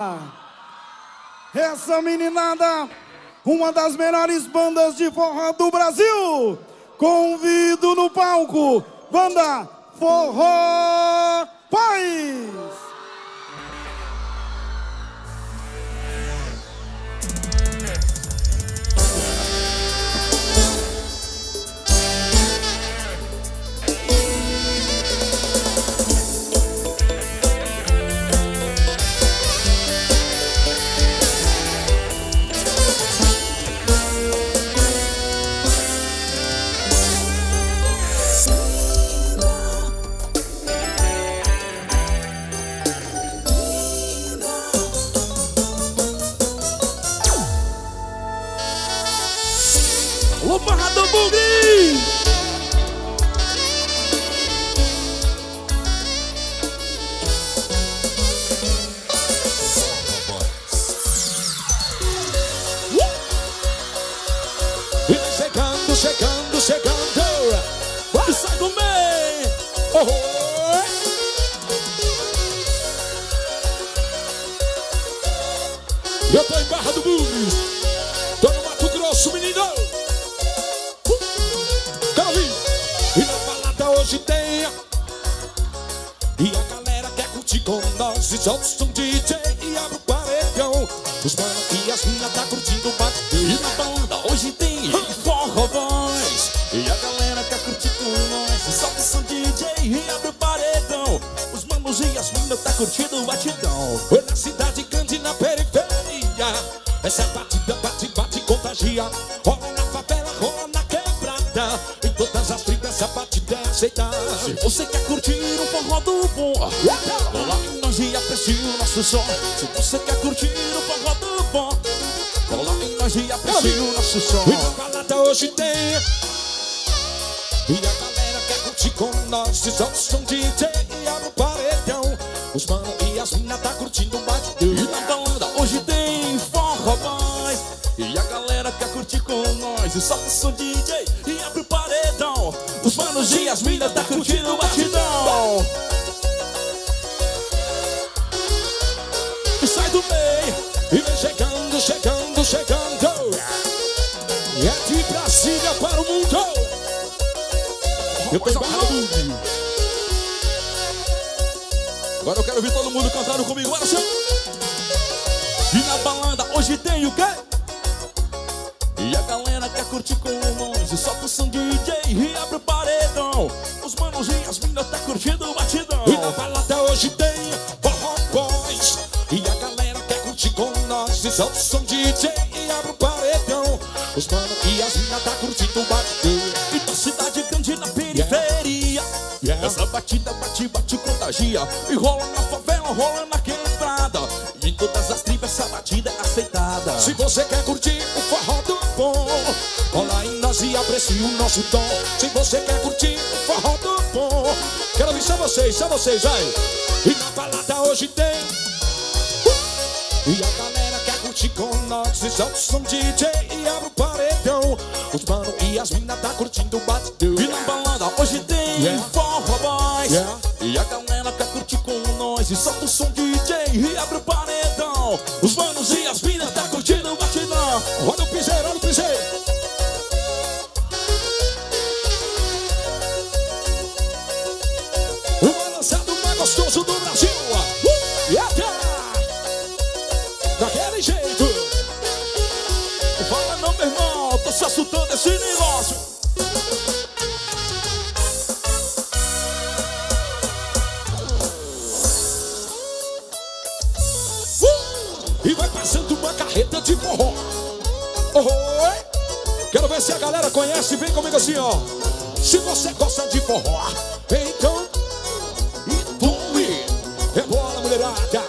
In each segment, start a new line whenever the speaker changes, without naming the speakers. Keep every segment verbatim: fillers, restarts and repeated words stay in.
Essa meninada, uma das melhores bandas de forró do Brasil. Convido no palco, banda Forró Paz.
Alô, Barra do Bugre!
E vem chegando, chegando, chegando. Vai, sai do meio. Oh, oh. Eu tô em Barra do Bugre. Tô no Mato Grosso, menino. E na balada hoje tem. E a galera quer curtir com nós. E solta o som D J e abre o paredão. Os mano e as minas tá curtindo o batidão.
E na balada hoje tem Forró Voz. E a galera quer curtir com nós. E solta o som D J e abre o paredão. Os manos e as minas tá curtindo o batidão.
Foi na cidade grande, na periferia. Essa batida bate, bate, contagia. Rola na favela, rola na quebrada. Em todas as tribos essa batida é aceitada.
Se você quer curtir um forró do bom, cola em nós e aprecie o nosso som. Se você quer curtir um forró do bom, cola em nós e aprecie o nosso som.
E na balada hoje tem. E a galera quer curtir com nós. E solta o som D J e abre o paredão. Os mano e as minas tá curtindo o batidão.
E na balada hoje tem Forró Boys. E a galera quer curtir com nós. E solta o som D J e abre o paredão. Os manos e as minas tá curtindo o batidão.
E sai do meio. E vem chegando, chegando, chegando. E é de Brasília para o mundo. Eu tô em Barra do Bugre.
Agora eu quero ver todo mundo cantando comigo. Olha só. E na balada hoje tem o quê? E a galera quer curtir com nós. E solta o som D J e abre o paredão. Os manos e as minas tá curtindo o batidão.
E na balada hoje tem Forró Boys. E a galera quer curtir com nós. E solta o som D J e abre o paredão. Os mano e as minas tá curtindo o batidão.
E na cidade grande, na periferia,
Yeah.
essa batida bate, bate, contagia. E rola na favela, rola na quebrada. E em todas as tribos essa batida é aceitada.
Se você quer curtir o forró do bom, cola em nós e aprecie o nosso tom. Se você quer curtir o forró do bom, quero ouvir só vocês, só vocês, vai. E na balada hoje tem. E a galera quer curtir com nós. E solta o som D J e abre o paredão. Os mano e as minas tá curtindo o batidão.
E na balada hoje tem
Yeah.
Forró Boys.
Yeah.
E a galera quer curtir com nós. E solta o som D J e abre o paredão. Os manos e as minas tá curtindo o batidão.
Olha o piseiro, olha o piseiro. O balançado mais gostoso do Brasil. Uh! E até daquele jeito.
Fala não, meu irmão, tô se assustando esse negócio.
Uh! E vai passando uma carreta de forró. Oh, quero ver se a galera conhece. Vem comigo assim, ó. Se você gosta de forró, então Ituí, rebola, mulherada.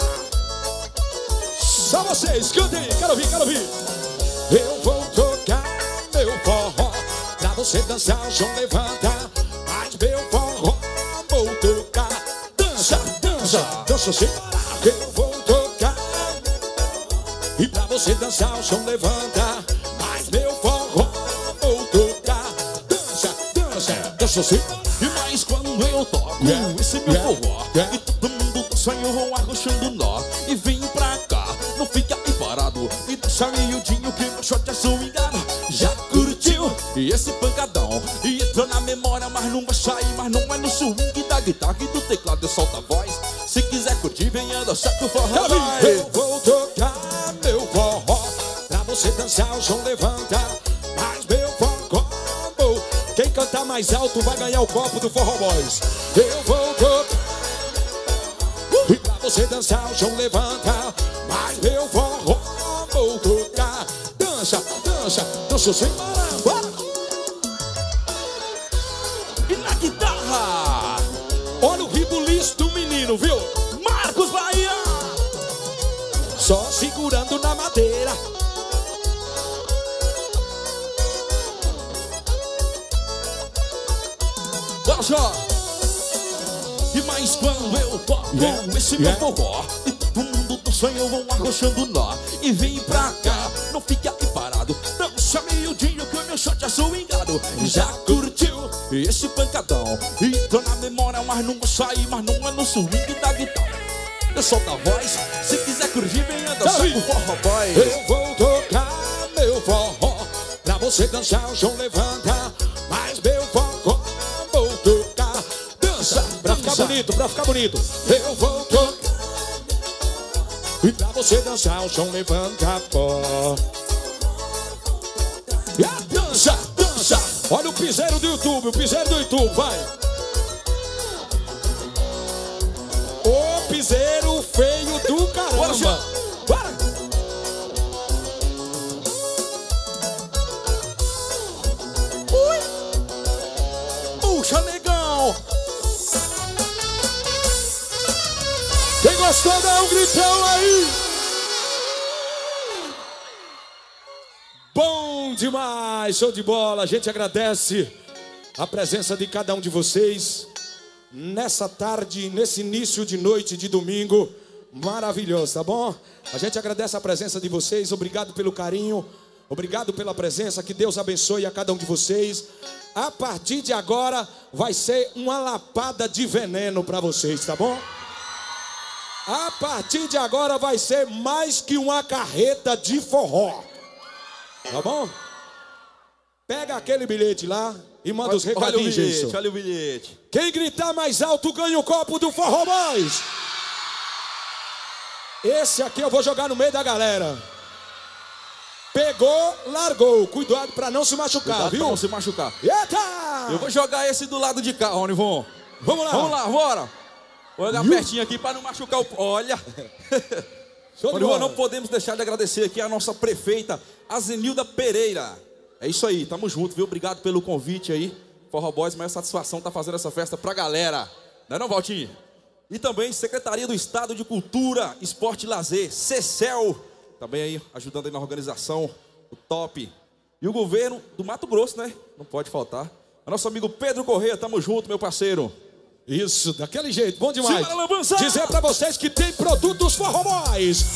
Só vocês, cantem, quero ouvir, quero ouvir. Eu vou tocar meu forró pra você dançar, o chão levanta. Mas meu forró vou tocar. Dança, dança, dança sem parar. Eu vou tocar e pra você dançar, o chão levanta. Mas meu forró vou tocar. Dança, dança, dança sem parar.
E mais quando eu toco
Yeah,
esse meu
yeah,
forró,
yeah.
e todo mundo dança e eu vou arrochando nó. E vem pra cá, sair, mas não é no swing da guitarra e do teclado eu solto a voz. Se quiser curtir, venha dançar com o forró.
Eu vou tocar meu forró, pra você dançar o chão levanta. Mas meu forró, quem cantar mais alto vai ganhar o copo do Forró Boys. Eu vou tocar, e pra você dançar o chão levanta. Mas meu forró, vou tocar. Dança, dança, dança sem parar. Bora!
E na guitarra,
olha o ribuliço do menino, viu?
Marcos Bahia.
Só segurando na madeira.
Bora só. E mais quando eu toco
Yeah,
esse
yeah.
meu forró, e todo mundo do sonho vão arrochando nó. E vem pra cá, não fica aqui parado. Dança meio-dia que o meu shot é swingado. Já curtiu esse pancadão? E tô na memória, mas não vou sair, mas não é no swing da guitarra. Eu solto a voz, se quiser curtir, venha dançar com o Forró Boys.
Eu vou tocar meu forró, pra você dançar o chão levanta. Mas meu forró, vou tocar. Dança, pra ficar bonito, pra ficar bonito. Eu vou tocar, e pra você dançar o chão levanta, pó. E a dança, dança. Olha o piseiro do YouTube, o piseiro do YouTube, vai. O piseiro feio do caramba. Bora.
Puxa, negão.
Quem gostou, dá um gritão aí. Bom demais, show de bola. A gente agradece a presença de cada um de vocês nessa tarde, nesse início de noite de domingo maravilhoso, tá bom? A gente agradece a presença de vocês, obrigado pelo carinho, obrigado pela presença, que Deus abençoe a cada um de vocês. A partir de agora vai ser uma lapada de veneno para vocês, tá bom? A partir de agora vai ser mais que uma carreta de forró, tá bom? Pega aquele bilhete lá e manda
Olha,
os recadinhos,
olha o bilhete,
Jason.
olha o bilhete.
Quem gritar mais alto ganha o copo do Forró Boys. Esse aqui eu vou jogar no meio da galera. Pegou, largou. Cuidado pra não se machucar,
Cuidado
viu?
pra não se machucar.
Eita!
Eu vou jogar esse do lado de cá, Onivon.
Vamos lá.
Vamos lá, bora. Vou olhar pertinho aqui para não machucar o... Olha.
Show de
Onivon,
bola.
não podemos deixar de agradecer aqui a nossa prefeita, a Zenilda Pereira. É isso aí, tamo junto, viu? Obrigado pelo convite aí. Forró Boys, maior satisfação tá fazendo essa festa pra galera. Não é não, Valtinho? E também Secretaria do Estado de Cultura, Esporte e Lazer, CECEL. Também aí ajudando aí na organização, o top. E o governo do Mato Grosso, né? Não pode faltar. O nosso amigo Pedro Corrêa, tamo junto, meu parceiro.
Isso, daquele jeito, bom demais.
Simbora, Lambança!
Dizer pra vocês que tem produtos Forró Boys.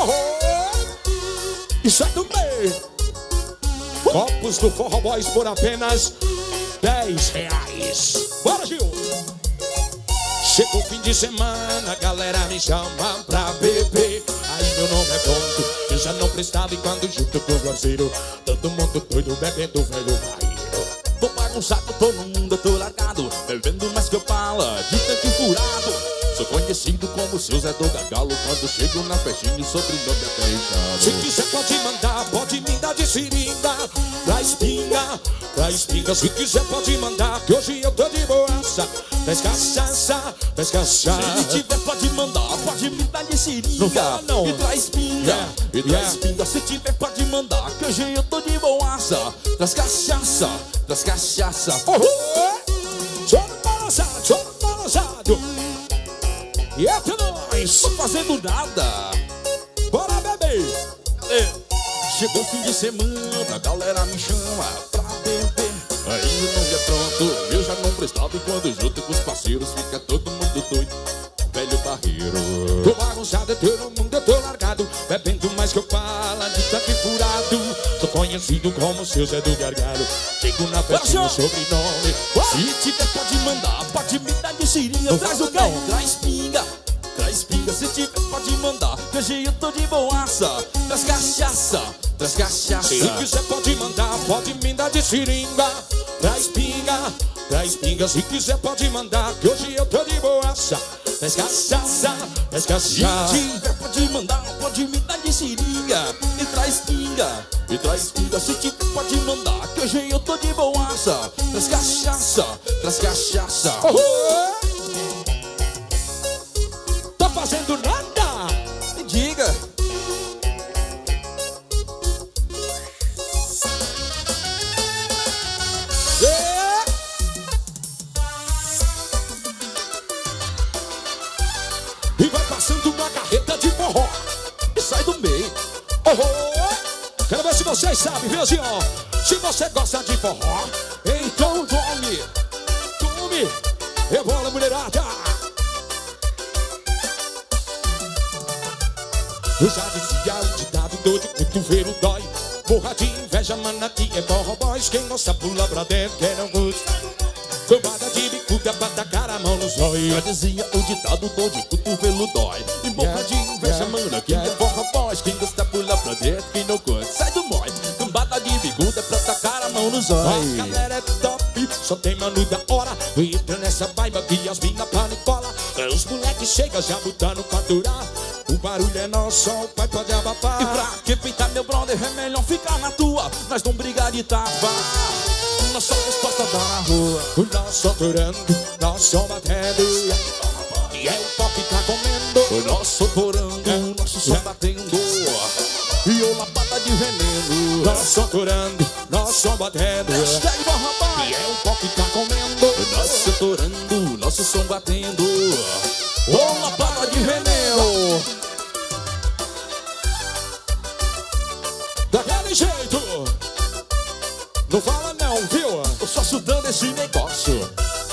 Oh, isso é do bem. Copos do Forró Boys por apenas dez reais. Bora, Gil! Chegou o fim de semana, a galera me chama pra beber. Aí meu nome é pronto, eu já não prestava. E quando junto com o parceiro, todo mundo doido bebendo velho barreiro.
Tô bagunçado, todo mundo, eu tô largado, bebendo mais que eu fala, de tanque furado. Sou conhecido como seu Zé do Gargalo, quando chego na festinha e sobrenome até inchado.
Se quiser pode mandar, pode me dar de seringa, pra espinga, pra espinga. Se quiser pode mandar, que hoje eu tô de boaça. Traz cachaça, traz cachaça.
Se tiver pode mandar, pode me dar de seringa.
Não fala não.
E traz pinga,
Yeah,
e traz
yeah.
pinga. Se tiver pode mandar, que hoje eu tô de boaça. Traz cachaça, traz cachaça.
Oh, sou balançado, sou balançado. E é pra nós.
Tô fazendo nada.
Bora beber.
É. Chegou o fim de semana, a galera me chama pra beber. Aí o nome é pronto, eu já não prestava. E quando junto com os parceiros, fica todo mundo doido. Velho barreiro.
Tô bagunçado, todo mundo eu tô largado, bebendo mais que eu falo, de tanque furado. Tô conhecido como seu Zé do Gargalo. Chego na festinha, sobrenome.
Se tiver pode mandar, pode me dar de seringa.
Não
Traz o
fala
quê?
não.
Traz pinga, traz pinga. Se tiver pode mandar, que hoje eu tô de boaça. Traz cachaça, traz cachaça.
Se quiser pode mandar, pode me dar de seringa. Traz pinga, traz pinga, se quiser pode mandar, que hoje eu tô de boaça. Traz cachaça, traz cachaça.
Se tiver pode mandar, pode me dar de seringa. E traz pinga, e traz pinga. Se tiver pode mandar, que hoje eu tô de boaça. Traz cachaça, traz cachaça.
Oh, oh. Tô fazendo nada.
Me diga.
É. E vai passando uma carreta de forró
E sai do meio.
Oh, oh. Quero ver se vocês sabem, viu, senhor? Se você gosta de forró, então tome, tome, rebola, mulherada. Eu já dizia o ditado, dor de cotovelo dói. Porra de inveja, mana, aqui é forró boys. Quem gosta pula pra dentro, quem não gosta tomada de bicuda pra tacar a mão nos olhos.
Já dizia o ditado, dor de cotovelo dói. E boca de inveja, mano, aqui é forró boys. Quem gosta pula pra dentro, quem não gosta sai do mói. Cambada de bicuda pra tacar a mão nos olhos.
A galera é top, só tem mano da hora. Entra nessa vibe que as mina panicola. Os moleques chegam já botando pra durar. O barulho é nosso, o pai pode abafar.
E pra que peitar meu brother, é melhor ficar na tua. Nós não brigar de tava. Nós só resposta dá na rua.
O nosso aturando, nosso batendo. E é o pop tá comendo.
O nosso torando, o nosso som batendo. E o lapada de veneno.
Nosso aturando, nosso batendo.
Hashtag Forró Boys.
E é o pop tá comendo.
O nosso torando, o nosso som batendo. O lapada de veneno.
Daquele jeito. Não fala não, viu?
Eu só estudando esse negócio.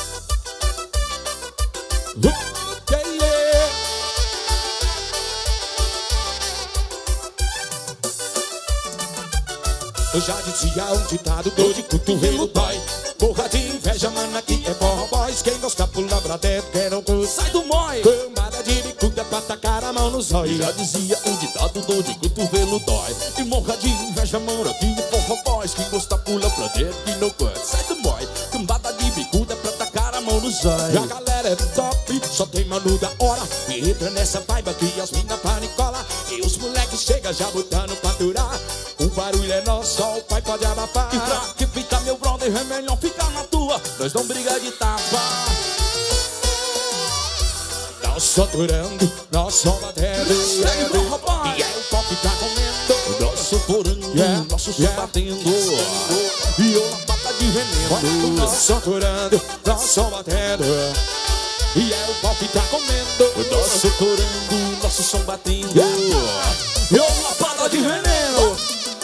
Okay, yeah. Eu já dizia um ditado, dor de cotovelo dói. Porra de inveja, mano, aqui é forró boys. Quem gosta pula pra dentro, quem não gosta
sai do mói.
Camada de bicuda pra tacar a mão nos olhos.
Já dizia o ditado, dor de cotovelo dói. E morra de inveja, mano, aqui é forró boys. Quem gosta pula pra dentro, quem não gosta sai do mói. Cambada de bicuda pra tacar a mão nos olhos.
E a galera é top, só tem mano da hora. E entra nessa vibe que as mina panicola. E os moleques chegam já botando pra durar. O barulho é nosso, o pai pode abafar.
E pra que peitar meu brother, é melhor ficar na tua. Nós não briga de tava.
Nosso aturando, nosso batendo.
Hashtag Forró Boys.
E é o pop tá comendo.
O nosso torando,
Yeah,
o nosso som
yeah.
batendo. E o lapada de
O
veneno.
nosso aturando, nosso batendo. E é o pop tá comendo.
O nosso torando, o nosso som batendo. E o lapada de veneno.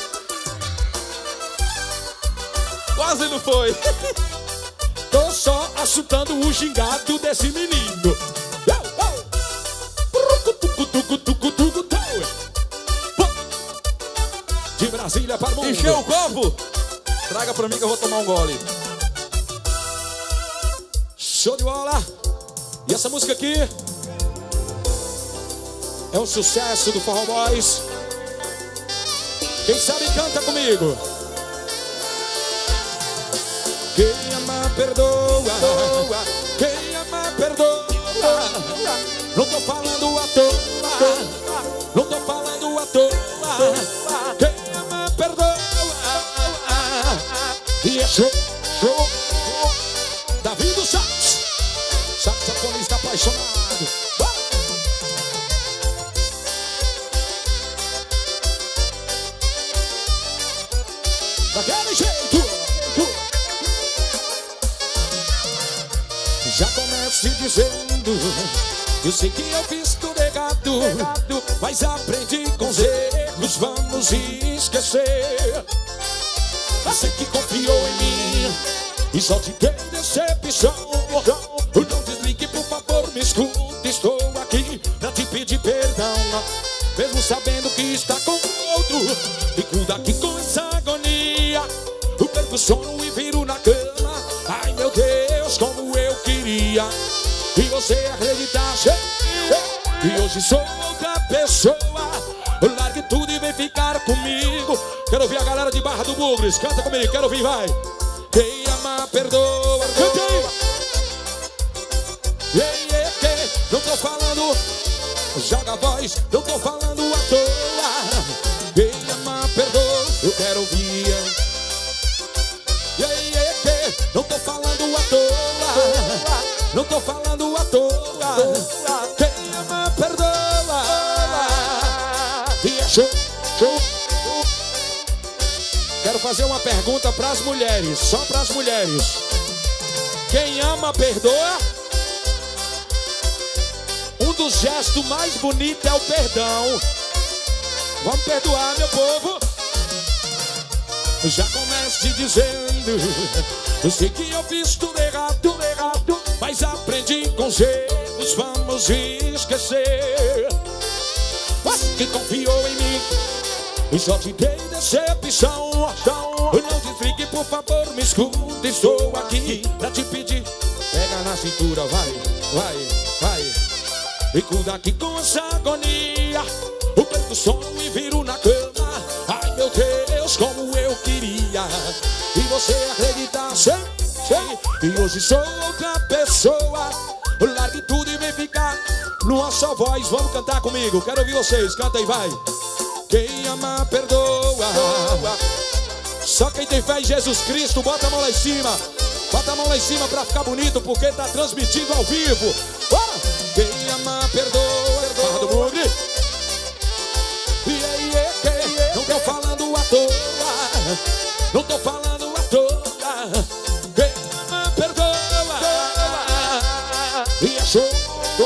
Quase não foi.
Tô só assustando o gingado desse menino. De Brasília para o mundo.
Encheu o copo? Traga pra mim que eu vou tomar um gole.
Show de bola. E essa música aqui é um sucesso do Forró Boys. Quem sabe canta comigo. Quem ama perdoa, quem ama perdoa. Não tô falando à toa, não tô falando à toa. Quem ama perdoa. E é show, show, Davi do Sax, saxofonista apaixonado. Daquele jeito. Já comece dizendo, eu sei que eu fiz tudo errado, mas aprendi com os erros, vamos esquecer. Você que confiou em mim e só te deu decepção. Não desligue, por favor, me escute, estou aqui pra te pedir perdão. Mesmo sabendo que está com outro, fico daqui com essa agonia. Eu perco o sono e viro na cama. Ai meu Deus, como eu queria que você acreditasse que hoje sou outra pessoa. Largue tudo e vem ficar comigo. Quero ouvir a galera de Barra do Bugres. Canta comigo, quero ouvir, vai. Quem ama, perdoa. Canta. falando, joga a voz, não tô falando à toa. Quem ama, perdoa, eu quero ouvir. Yeah, yeah, yeah. Não tô falando à toa, não tô falando à toa. Quem ama, perdoa. E é show, show. Quero fazer uma pergunta pras mulheres, só pras mulheres. Quem ama, perdoa. Um dos gestos mais bonitos é o perdão. Vamos perdoar, meu povo. Já comece dizendo: eu sei que eu fiz tudo errado, tudo errado, mas aprendi com os erros, vamos esquecer. Mas que confiou em mim e só te dei decepção. Não desligue, por favor, me escuta, estou aqui pra te pedir. Pega na cintura, vai, vai, vai. E cuida aqui com essa agonia. Eu perco o sono e viro na cama. Ai, meu Deus, como eu queria. E você acreditar, sei, sei. E hoje sou outra pessoa. Largue tudo e vem ficar numa só voz. Vamos cantar comigo, quero ouvir vocês. Canta aí, vai. Quem ama, perdoa. Só quem tem fé em Jesus Cristo, bota a mão lá em cima. Bota a mão lá em cima pra ficar bonito, porque tá transmitindo ao vivo. Ah! Quem ama, perdoa. Barra do Bugre. Yeah, yeah, yeah. Não tô falando à toa. Não tô falando à toa. Quem ama, perdoa. E é show.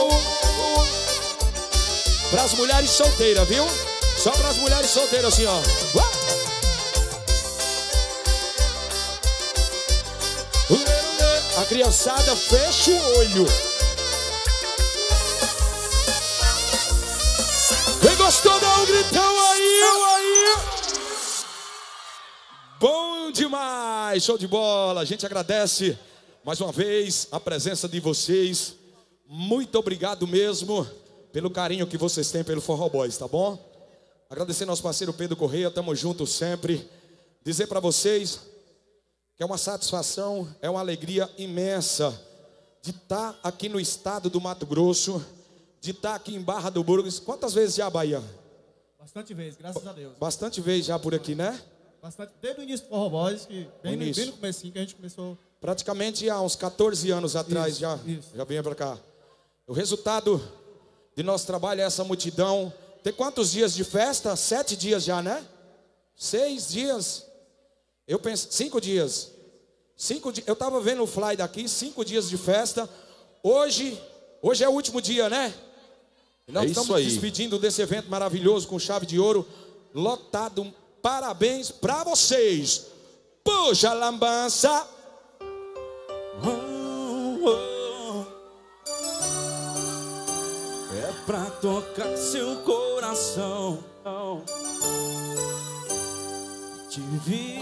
Pras mulheres solteiras, viu? Só pras mulheres solteiras assim, ó. Uh! A criançada fecha o olho. Quem gostou, dá um gritão aí, aí. Bom demais, show de bola. A gente agradece mais uma vez a presença de vocês. Muito obrigado mesmo pelo carinho que vocês têm pelo Forró Boys, tá bom? Agradecer nosso parceiro Pedro Correia, tamo junto sempre. Dizer pra vocês que é uma satisfação, é uma alegria imensa de estar aqui no estado do Mato Grosso, de estar aqui em Barra do Burgos. Quantas vezes já, Bahia?
Bastante vezes, graças a Deus.
Bastante vezes já por aqui, né?
Bastante, desde o início do Forró Boys, que bem, no, bem no comecinho que a gente começou.
Praticamente há uns quatorze anos atrás
isso,
já,
isso.
já vinha pra cá. O resultado de nosso trabalho é essa multidão. Tem quantos dias de festa? Sete dias já, né? Seis dias. Eu penso, cinco dias. Cinco dias. Eu estava vendo o fly daqui, cinco dias de festa. Hoje, hoje é o último dia, né? E nós
é
estamos
isso aí.
despedindo desse evento maravilhoso com chave de ouro, lotado. Parabéns para vocês. Puxa a lambança.
Oh, oh. É pra tocar seu coração. Te vi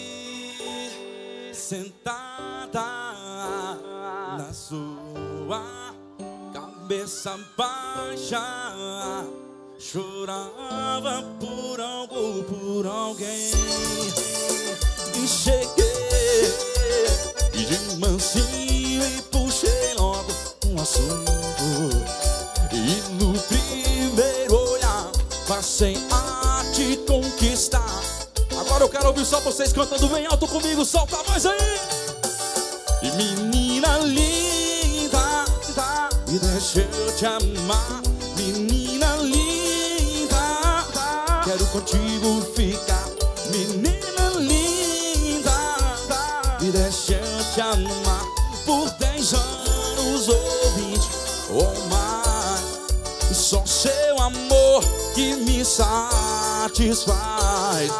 sentada na sua cabeça baixa, chorava por algo, por alguém. E cheguei e de mansinho e puxei logo um assunto. E no primeiro olhar passei a te conquistar. Agora eu quero ouvir só vocês cantando bem alto comigo, solta a voz aí! E menina linda, me deixa eu te amar. Menina linda, quero contigo ficar. Menina linda, me deixa eu te amar. Por dez anos ou vinte ou mais, só seu amor que me satisfaz.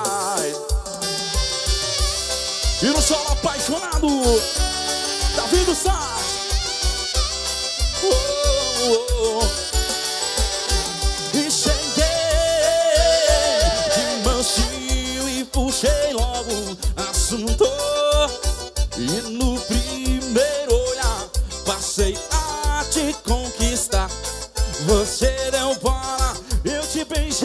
E no solo apaixonado, Davi do Sá. Oh, oh, oh. E cheguei de mansinho e puxei logo assunto. E no primeiro olhar passei a te conquistar. Você deu bola, eu te beijei.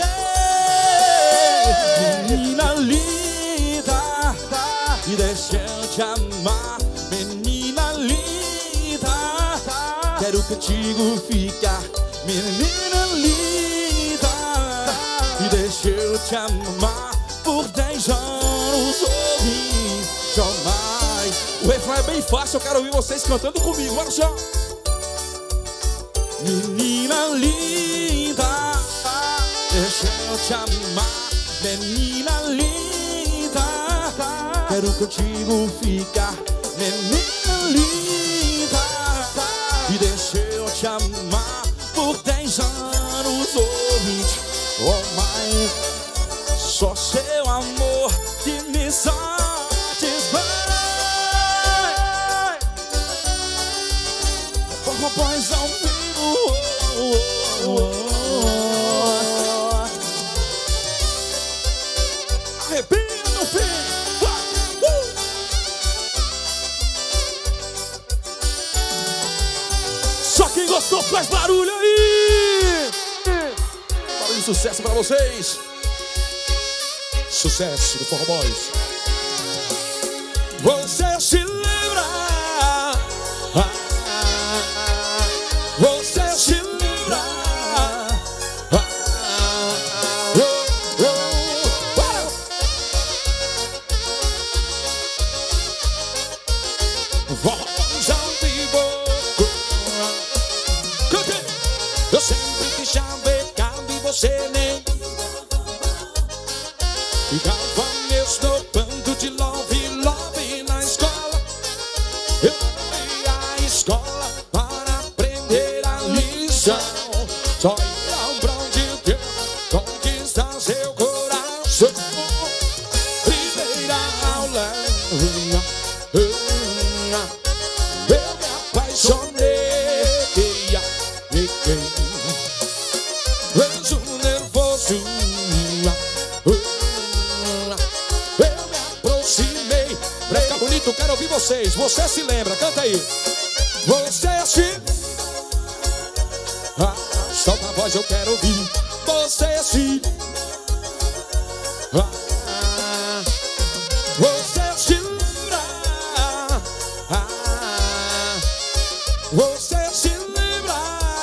Menina linda, e deixa eu te amar. Menina linda, quero contigo ficar. menina linda, e deixa eu te amar por dez anos ou vinte ou mais. O refrão é bem fácil, eu quero ouvir vocês cantando comigo, olha só. Menina linda, deixa eu te amar, menina linda, quero contigo ficar, menina linda, e deixa eu te amar por dez anos ou vinte ou mais. Só seu amor que me satisfaz. Forró Boys ao vivo, oh, oh, oh, oh. Arrepia no fim. uh. Só quem gostou faz barulho aí. Barulho de sucesso pra vocês.
Sucesso do Forró Boys.
Você se lembra? Ah, você se lembra? Ah, oh, oh, para. Forró Boys ao vivo. Cante. Eu sempre quis chavecar e você nem ficava mesmo no bando de love, love na escola. Eu ia à escola para aprender a lição. Só ia pra onde quer conquistar seu coração. Primeira aula, eu me apaixonei. Vejo nervoso, eu quero ouvir vocês. Você se lembra? Canta aí. Você se... Ah, solta a voz, eu quero ouvir. Você se... Ah, você se lembra? Ah, você se lembra?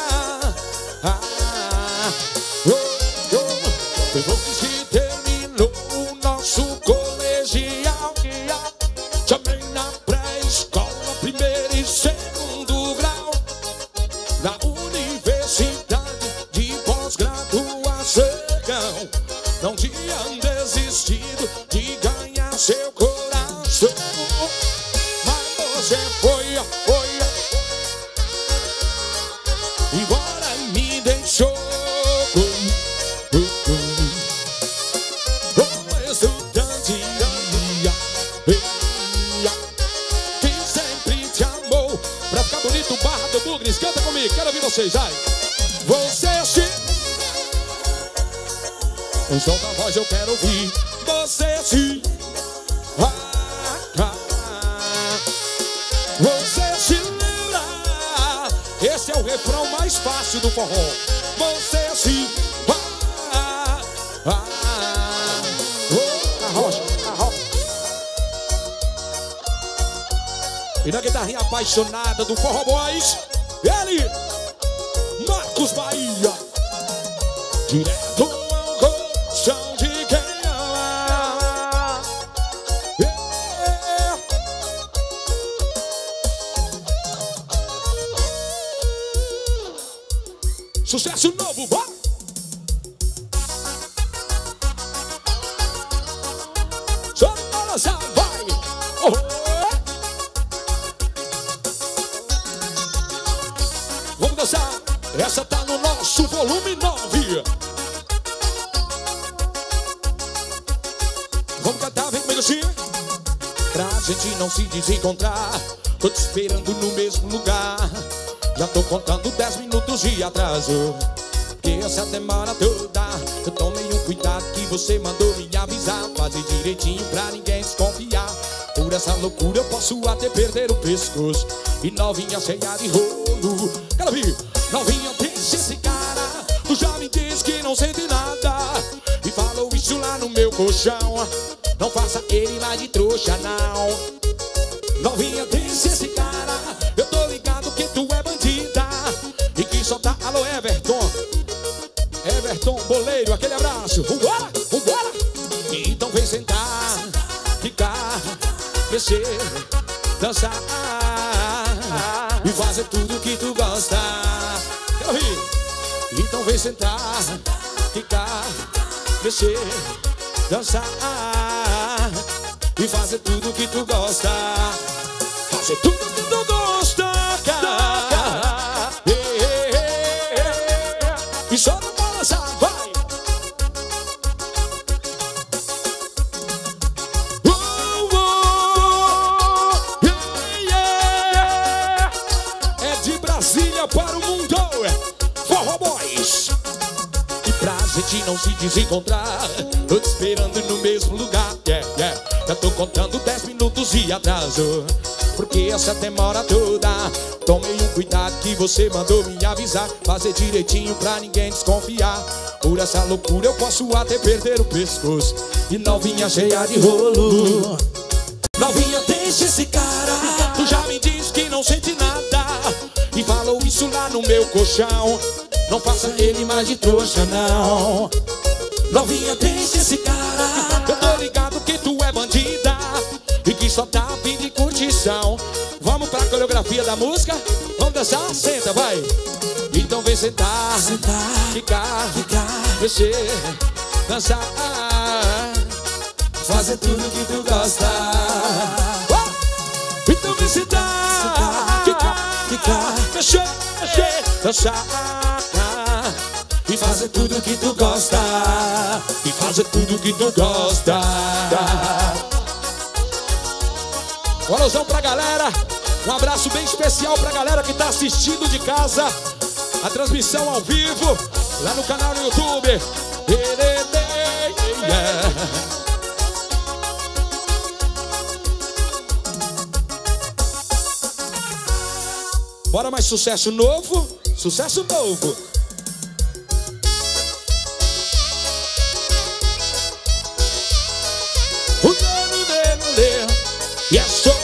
Ah, oh, oh. Depois que terminou o nosso colegial, chamei na pré-escola, primeiro e segundo grau. Na universidade de pós-graduação, não tinha desistido de ganhar seu coração. Mas você foi, foi embora, me deixou como estudante. Pra ficar bonito, Barra do Bugres, canta comigo, quero ouvir vocês, vai. Você se... Solta a voz, eu quero ouvir. Você se... Ah, ah. Você se lembra? Esse é o refrão mais fácil do forró. Você se... Ah, ah. Oh, a rocha, a rocha. E na guitarrinha apaixonada do Forró Boys, ele, Marcos Bahia. Direto ao coração de quem ama. Yeah. Sucesso novo, vai! Só balançar, vai! Oh. Vamos dançar, essa tá no nosso volume nove. Vamos cantar, vem comigo assim. Pra gente não se desencontrar, tô te esperando no mesmo lugar. Já tô contando dez minutos de atraso, porque essa demora toda. Eu tomei um cuidado que você mandou me avisar, fazer direitinho pra ninguém desconfiar. Por essa loucura eu posso até perder o pescoço. E novinha cheia de rolo, quero ouvir. Novinha, deixa esse cara, tu já me disse que não sente nada, e falou isso lá no meu colchão. Não faça ele mais de trouxa, não. Novinha, deixa esse cara, eu tô ligado que tu é bandida, e que só tá alô Everton.
sucesso. Vambora, vambora. Então vem sentar, ficar, mexer, dançar e fazer tudo que tu gosta. Quero ouvir. Então vem sentar, ficar, mexer, dançar e fazer tudo que tu gosta. Fazer tudo que tu gosta, cara. E só não balançar, vai. Uh, uh, yeah, yeah. É de Brasília para o mundo, Forró Boys. E pra gente não se desencontrar, tô te esperando no mesmo lugar, yeah, yeah. Já tô contando dez minutos de atraso, porque essa demora toda. Tomei um cuidado que você mandou me avisar, fazer direitinho pra ninguém desconfiar. Por essa loucura eu posso até perder o pescoço. E novinha cheia de rolo, novinha deixa esse cara. Tu já me disse que não sente nada e falou isso lá no meu colchão. Não faça ele mais de trouxa não. Novinha deixa esse cara. Eu tô ligado que tu é bandida e que só tá a fim de curtição. Vamos pra coreografia da música? Vamos dançar? Senta, vai. Então vem sentar, sentar, ficar, ficar, mexer, dançar, fazer tudo que tu gosta. Oh! Então vem sentar, ficar, ficar, mexer, mexer, dançar e fazer tudo que tu gosta. E fazer tudo que tu gosta. Um alusão pra galera. Um abraço bem especial pra galera que tá assistindo de casa a transmissão ao vivo lá no canal no YouTube. Bora mais sucesso novo. Sucesso novo. Yes, sir.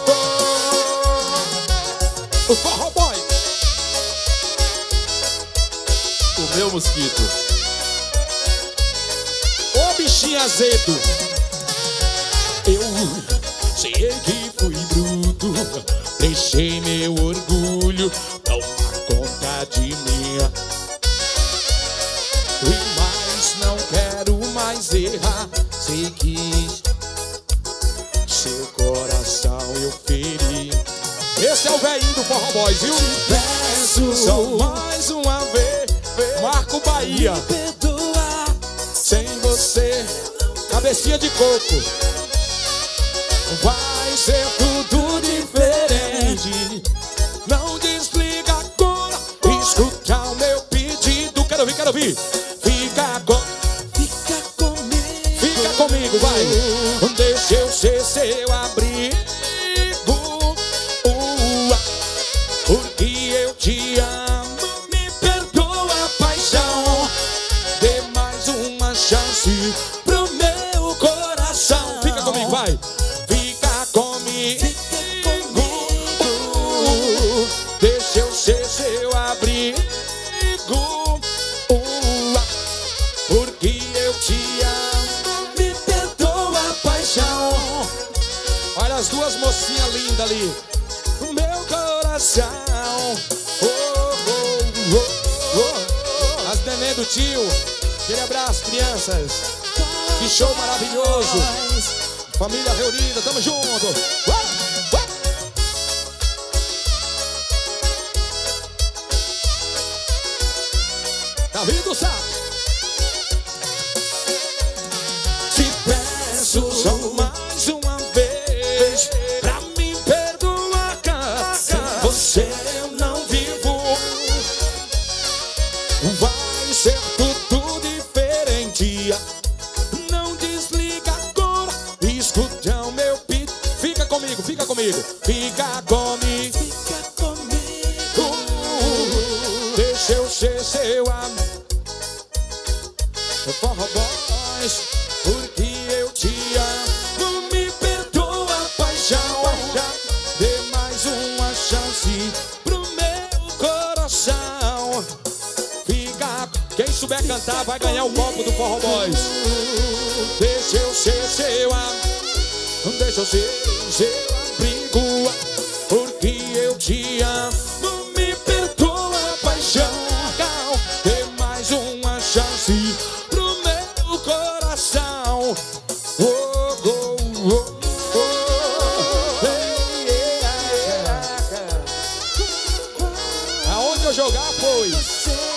O Forró Boy.
O meu mosquito.
Ô bichinho azedo. Eu sei que fui bruto, deixei meu orgulho tomar conta de mim. Mas não quero mais errar. Sei que seu coração eu feri. Esse é o velhinho do Forró Boys, viu? Peço só mais uma vez, Marco Bahia. Me perdoa. Sem você, cabecinha de coco, vai ser tudo diferente. Não desliga agora, escuta o meu pedido. Quero ouvir, quero ouvir. Fica com, fica comigo, fica comigo, vai. Deixa eu ser seu abrigo, uh, porque eu te amo. Me perdoa, paixão. Dê mais uma chance pro meu coração. Fica comigo, vai. Fica comigo, fica comigo. Deixa eu ser seu abrigo, uh, porque eu te amo. Me perdoa, paixão. Olha as duas mocinhas lindas ali. O meu coração, oh, oh, oh, oh. As neném do tio. Aquele abraço, crianças. Que show maravilhoso. Família reunida, tamo junto. Uh, uh. Davi do Sá. Te peço só mais uma vez pra me perdoar, cara. Você eu não vivo. Vai ser tudo diferente. Não desliga agora, escuta o meu pedido. Fica comigo, fica comigo. Fica comigo, fica comigo. Deixa eu ser seu amigo. Forró Boys, porque eu te amo. Me perdoa, paixão. Dê mais uma chance pro meu coração. Fica. Quem souber cantar vai ganhar ganhar o copo do Forró Boys. Deixa eu ser seu amigo, deixa eu ser seu abrigo, porque eu te amo, me perdoa, paixão. Dê mais uma chance pro meu coração. Oh, oh, oh, oh. Hey, yeah, yeah. Aonde eu jogar, pois?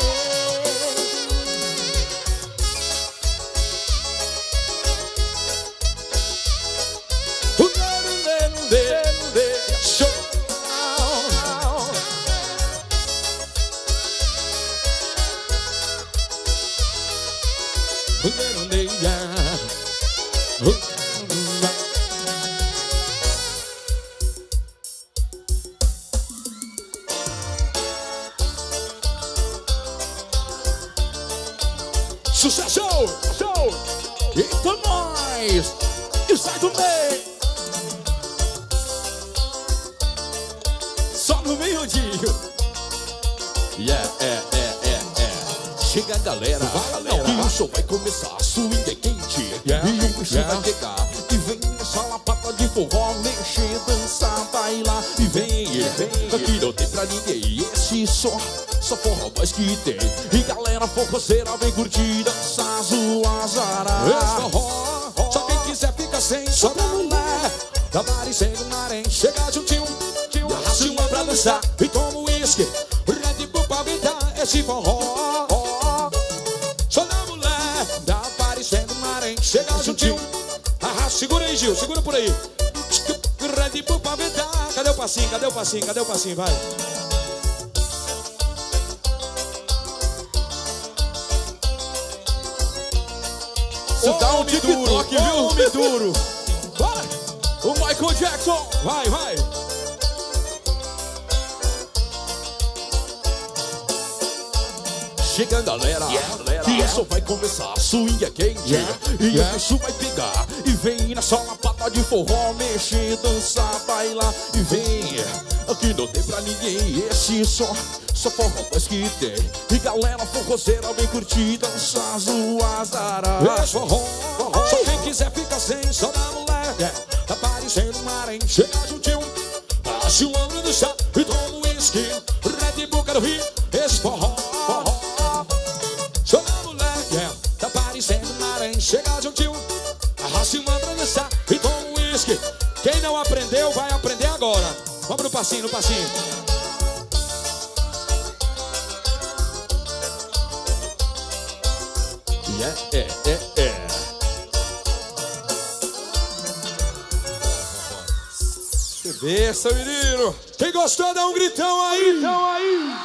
Sucesso! Show! Eita, nós! E sai do meio! Só no meio-dia!
Yeah, é, é, é, é. Chega a galera,
vai, galera,
que o show vai começar. Swing é quente,
yeah,
e o bicho
yeah.
vai pegar. E vem essa lapada de forró, mexer, dançar, bailar. E vem, e vem, aqui não tem pra ninguém. Esse só, só Forró Boys que tem. E galera forrozeira vem curtir, dançar, zoar, zarar.
Esse forró, só quem quiser fica sem. Só pra mulher, tá parecendo um harém. Chega juntinho, e arraste uma pra dançar. E toma o uísque, Red Bull pra brindar. Esse forró, só da mulher, tá parecendo um harém. Chega juntinho, arraste, segura aí, Gil, segura por aí. Red Bull pra brindar. Cadê o passinho, cadê o passinho, cadê o passinho, vai.
Isso dá um TikTok, viu?
Homem duro. Bora!
O Michael Jackson!
Vai, vai!
Chega a galera,
Yeah, galera.
que só vai começar. Swing é quente,
Yeah,
e
yeah.
o bicho vai pegar. E vem na sola pata de forró, mexer, dançar, bailar. E vem, aqui não tem pra ninguém. Esse só, só Forró Boys que tem. E galera forrozeira vem curtir, dançar, zoar, zarar.
Esse forró, só quem quiser fica sem. Só da mulher, yeah. Tá parecendo um harém. Chega juntinho, passe um ano do chá e toma um uísque. Red Bull, quero rir. Esse forró, forró. Só da mulher, yeah. Tá parecendo um harém. Chega juntinho, arraste uma pra dançar e toma um uísque. Quem não aprendeu, vai aprender agora. Vamos no passinho, no passinho.
Yeah, é, é, é.
Que besta, menino. Quem gostou, dá um gritão aí. Gritão aí.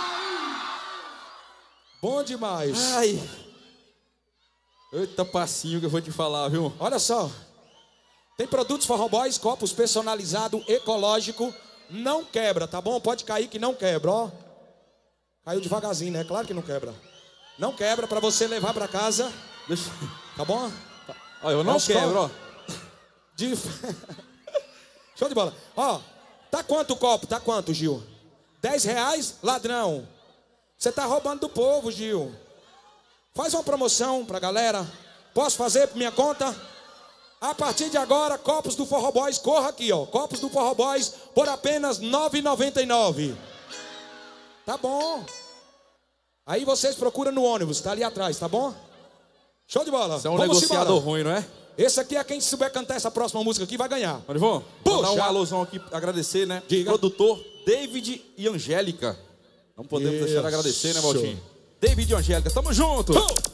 Bom demais.
Ai. Eita passinho que eu vou te falar, viu?
Olha só. Tem produtos Forró Boys, copos personalizado, ecológico. Não quebra, tá bom? Pode cair que não quebra, ó. Caiu devagarzinho, né? Claro que não quebra. Não quebra pra você levar pra casa.
Deixa...
Tá bom?
Ó, eu não
Nossa,
quebro, ó.
De... Show de bola. Ó, tá quanto o copo? Tá quanto, Gil? dez reais? Ladrão. Você tá roubando do povo, Gil. Faz uma promoção pra galera. Posso fazer por minha conta? A partir de agora, copos do Forró Boys, corra aqui, ó. Copos do Forró Boys por apenas nove reais e noventa e nove centavos. Tá bom. Aí vocês procuram no ônibus, tá ali atrás, tá bom? Show de bola.
Você é um
Vamos
negociador
embora.
ruim, não é?
Esse aqui é quem souber cantar essa próxima música aqui vai ganhar.
Marivon, vou dar
Puxa.
um alusão aqui, agradecer, né?
Diga.
Produtor David e Angélica. Não podemos
Isso.
deixar de agradecer, né, Valtinho? David e Angélica, tamo junto!
Oh.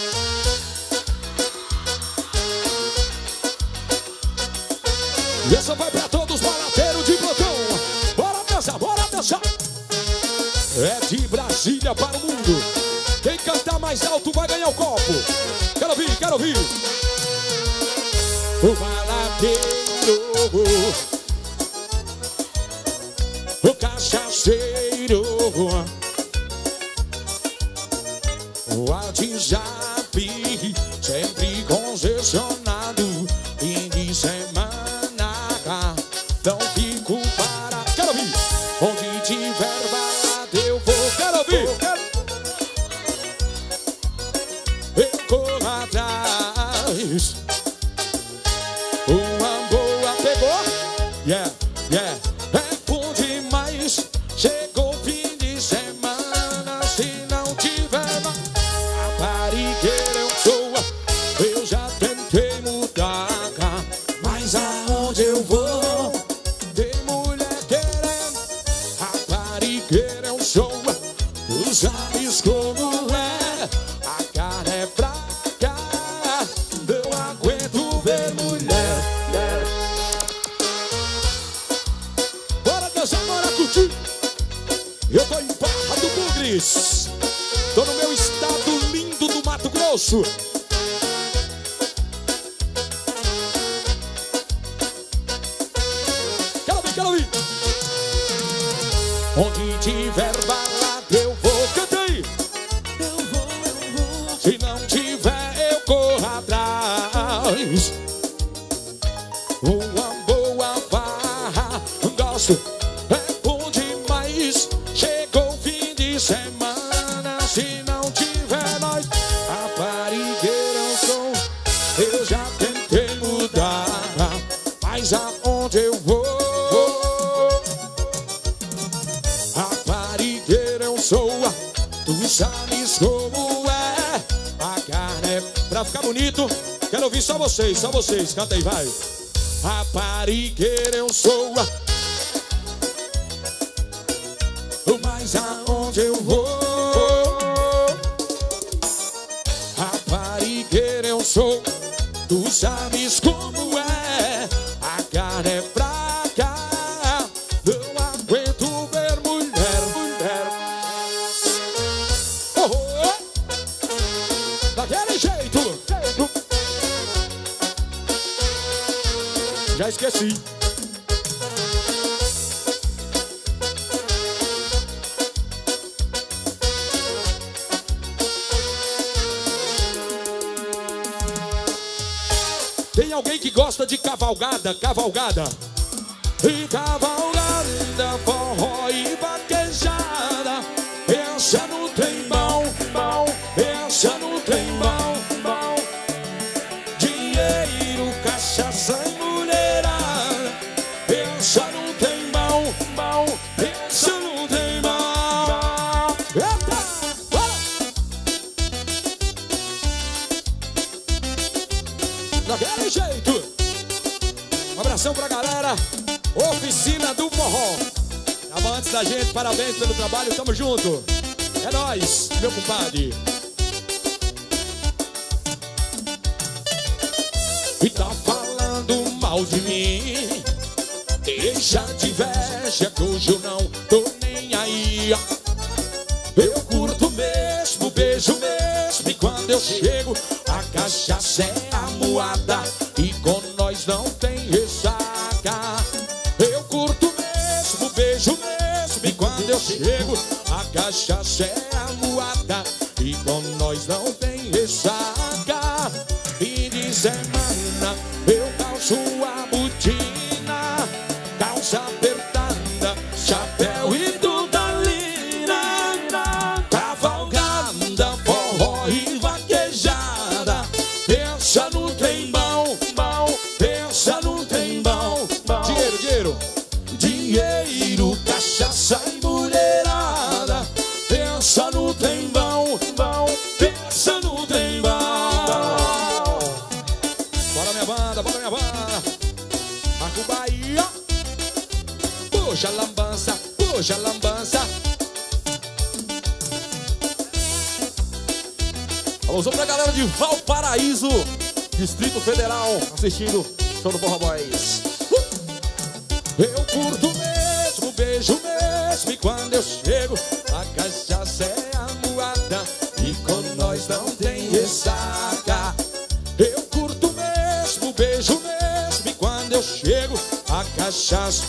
E essa vai pra todos os balateiros de plantão. Bora dançar, bora dançar. É de Brasília para o mundo. Quem cantar mais alto vai ganhar o copo. Quero ouvir, quero ouvir. O baladeiro, o cachaceiro, o WhatsApp, sempre congestionado. Fim de semana, não fico para. Quero ouvir. Onde tiver balada eu vou. Quero ouvir. Eu demais. Uma boa pegou. Yeah, yeah. É bom demais. Chegou o fim de semana. Se não tiver mais raparigueira eu sou. Eu já tentei mudar, mas aonde eu vou tem mulher querendo. Raparigueira eu sou. Tu sabes como é. A cara é fraca. Não aguento ver mulher. Bora dançar, bora curtir. Eu tô em Barra do Bugres. Tô no meu estado lindo do Mato Grosso. Quero ouvir, quero ouvir. Onde tiver balada eu vou, canta aí. Eu vou, eu vou. Se não tiver eu corro atrás. Uma boa farra, gosto, é bom demais. Chegou o fim de semana, se não tiver nós, raparigueira eu sou. Eu já tentei mudar, mas aonde eu vou? Raparigueira eu sou, tu sabes como é. A cara é pra ficar bonito. Quero ouvir só vocês, só vocês. Canta aí, vai. Raparigueira eu sou, mas aonde eu vou? Raparigueira eu sou, tu sabes como é. A cara é fraca, não aguento ver mulher, mulher. Oh, oh, oh. Daquele jeito. Já esqueci. Tem alguém que gosta de cavalgada, cavalgada? E cavalgada, forró e vaquejada. Pensa no trem bom, bom. Pensa no trem bom, bom. Dinheiro, cachaça e mulherada. Pensa no trem bom, bom. Pensa no trem bom. Eita! Daquele jeito. Um abração pra galera. Oficina do Forró. Tava antes da gente, parabéns pelo trabalho, tamo junto. É nóis, meu compadre. E tá falando mal de mim. Deixa de inveja que hoje eu não tô nem aí. Eu curto mesmo, beijo mesmo. E quando eu chego, a cachaça é a moada. E com nós não tem ressaca. Eu curto mesmo, beijo mesmo. E quando eu chego, a cachaça é a moada. E com nós não tem ressaca. E de semana eu calço a botina, calça apertada, chapéu e dudalina. Cavalgada, forró e vaquejada. Pensa no trem bom, bom. Pensa no trem bom, bom. Dinheiro, dinheiro. Dinheiro, cachaça e mulherada. Pensa no trem bom, bom. Pensa no trem bom. Bora minha banda, bora minha banda. Marco Bahia. Puxa a lambança, puxa a lambança.
Alôzão pra galera de Valparaíso, Distrito Federal, assistindo show do Forró Boys.
Eu curto mesmo, beijo mesmo. E quando eu chego, a cachaça é a moada. E com nós não tem ressaca. Eu curto mesmo, beijo mesmo. E quando eu chego, a cachaça.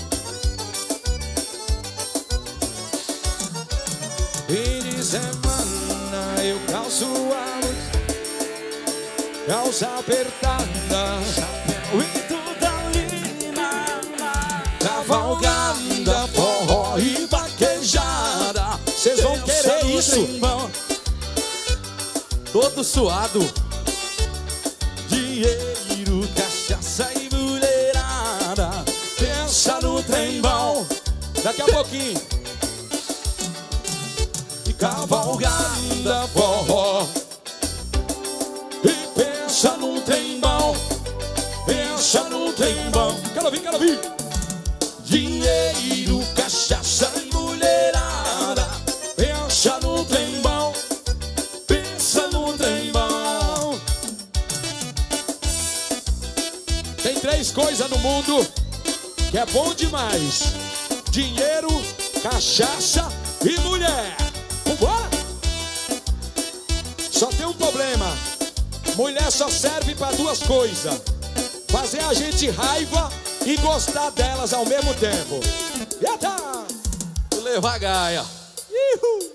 Fim de semana eu calço a calça apertada, chapéu e dudalina. Cavalgada, forró e vaquejada. Vocês vão querer isso.
Todo suado, de
Daqui a pouquinho.
Cavalgada forró. E pensa num trem bom. Pensa num trem bom.
Quero ouvir, quero ouvir.
Dinheiro, cachaça e mulherada. Pensa num trem bom. Pensa num trem bom.
Tem três coisas no mundo que é bom demais: dinheiro, cachaça e mulher. Vambora! Só tem um problema: mulher só serve para duas coisas: fazer a gente raiva e gostar delas ao mesmo tempo. Eita!
Levar a gaia.
Ihu!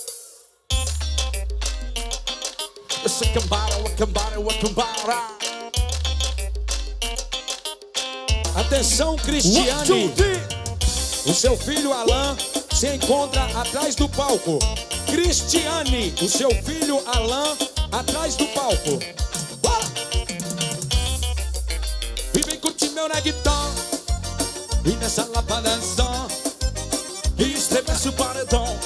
Esse cambara, o cambara, o cambara.
Atenção, Cristiane. O seu filho Alan se encontra atrás do palco. Cristiane, o seu filho Alan atrás do palco. Bora!
E vem curtir meu reggaeton. E nessa lapadação e estremece o paredão.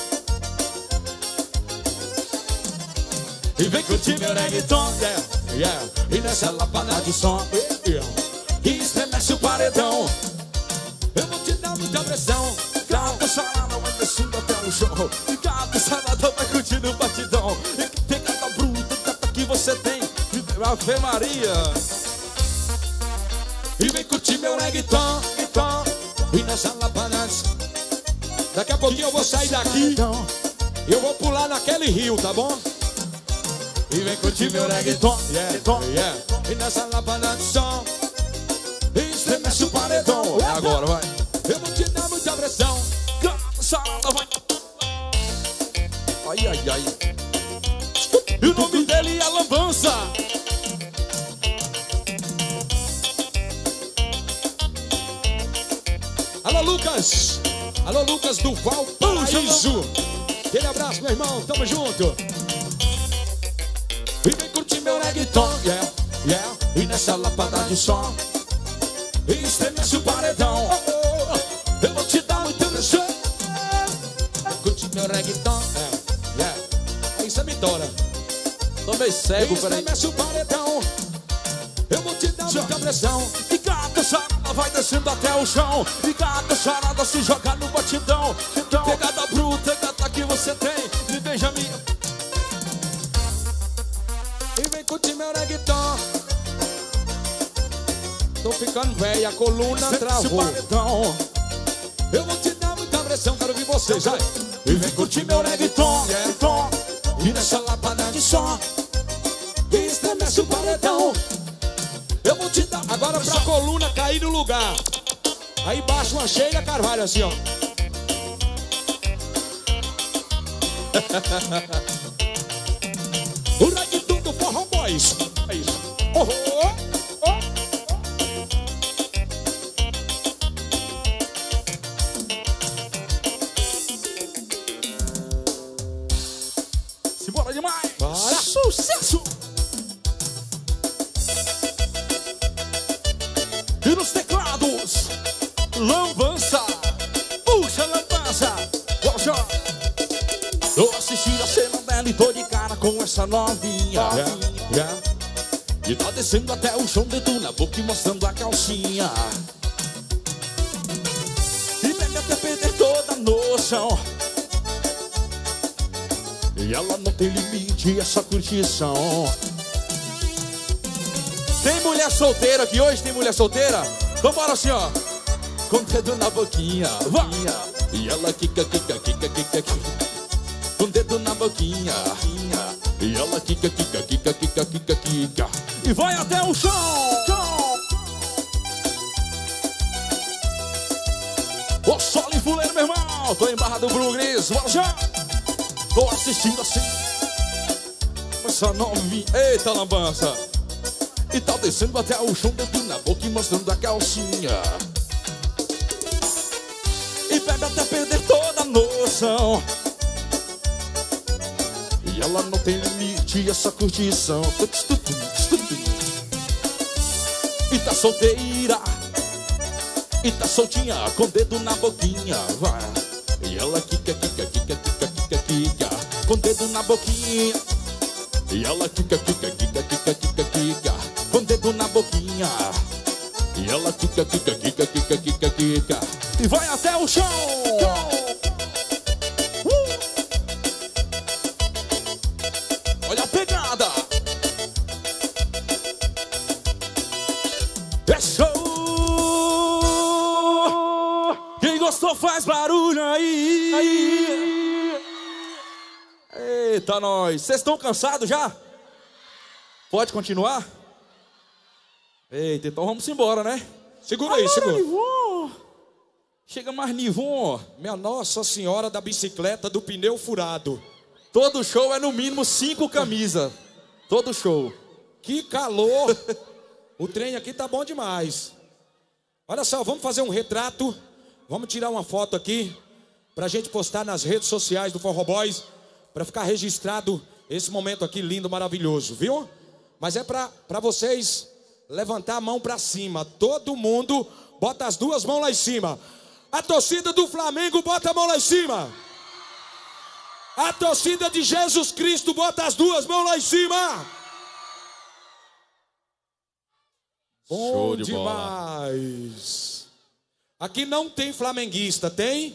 E vem curtir meu reggaeton, yeah, yeah. E nessa lapada de som, yeah. E estremece o paredão. Eu vou te dar muita pressão. Gata sarada vai descendo até o chão. E gata sarada vai curtir no batidão. E que tem gata bruta, gata que você tem. Ave Maria. E vem curtir meu reggaeton, então. E nessa lapada.
Daqui a pouquinho eu vou sair daqui. Eu vou pular naquele rio, tá bom?
E vem curtir meu reggaeton,
Yeah, yeah.
e nessa lâmpada de som estremece o paredão. É agora, vai.
Eu vou te dar muita pressão.
Gata sarada vai. Ai, ai, ai. E o nome dele é Lambança.
Alô, Lucas. Alô, Lucas do Valparaíso. Aquele abraço, meu irmão. Tamo junto.
E vem curtir meu reggaeton, yeah, yeah. E nessa lâmpada de som estremece o paredão. Eu vou te dar muito pressão.
Curtir meu reggaeton, é, yeah. Isso é vitória.
Tô meio cego, peraí.
Estremece o paredão. Eu vou te dar muita pressão.
E gata sarada vai descendo até o chão. E gata sarada se joga no batidão. Então, pegada bruta, gata que você tem. Me beija minha.
E vem curtir meu reggaeton. Tô ficando velho, a coluna travou. Eu vou te dar muita pressão, quero ouvir vocês, vai.
E vem curtir meu reggaeton, yeah. E nessa lâmpada de som estremece o paredão. Eu vou te dar.
Agora pra coluna cair no lugar. Aí baixa uma Sheila Carvalho assim, ó. O reggaeton do Forró Boys. É isso. Oh, oh, oh.
Simbora demais.
Bora.
Sucesso. E nos teclados, Lambança. Puxa, Lambança. Poxa. Tô assistindo a cena dela e tô de cara com essa novinha.
Yeah, yeah.
E tá descendo até o chão, dedo na boca e mostrando a calcinha. E bebe até perder toda a noção. E ela não tem limite, é só curtição.
Tem mulher solteira aqui hoje? Tem mulher solteira? Então bora assim, ó.
Com o dedo na boquinha, vai. E ela quica, quica, quica, quica, quica. Com o dedo na boquinha. E ela quica, quica, quica, quica, quica, quica. E vai até o chão. Ô, Solo e Fuleiro, meu irmão. Tô em Barra do Bruno Gris, bora já. Tô assistindo assim essa novinha. Eita, Lambança. E tá descendo até o chão, dedo na boca e mostrando a calcinha. E bebe até perder toda a noção. E ela não tem limite, é só curtição. E tá solteira. e tá soltinha, com o dedo na boquinha, vai. E ela quica, quica, quica, quica, quica, quica, com o dedo na boquinha. E ela quica, quica, quica, quica, quica, quica, com o dedo na boquinha. E ela quica, quica, quica, quica, quica, quica, e vai até o chão. uh! Olha a pegada. É show. Quem gostou faz barulho aí, aí. Eita, nós. Vocês estão cansados já? Pode continuar? Eita, então vamos embora, né?
Segura aí, segura.
Nivon. Chega mais, Nivon.
Minha Nossa Senhora da bicicleta do pneu furado.
Todo show é no mínimo cinco camisas. Todo show.
Que calor. O trem aqui tá bom demais. Olha só, vamos fazer um retrato. Vamos tirar uma foto aqui pra gente postar nas redes sociais do Forró Boys, pra ficar registrado esse momento aqui lindo, maravilhoso, viu? Mas é pra, pra vocês levantar a mão pra cima. Todo mundo bota as duas mãos lá em cima. A torcida do Flamengo bota a mão lá em cima. A torcida de Jesus Cristo bota as duas mãos lá em cima. Bom
Show de
demais. Bola. Aqui não tem flamenguista, tem?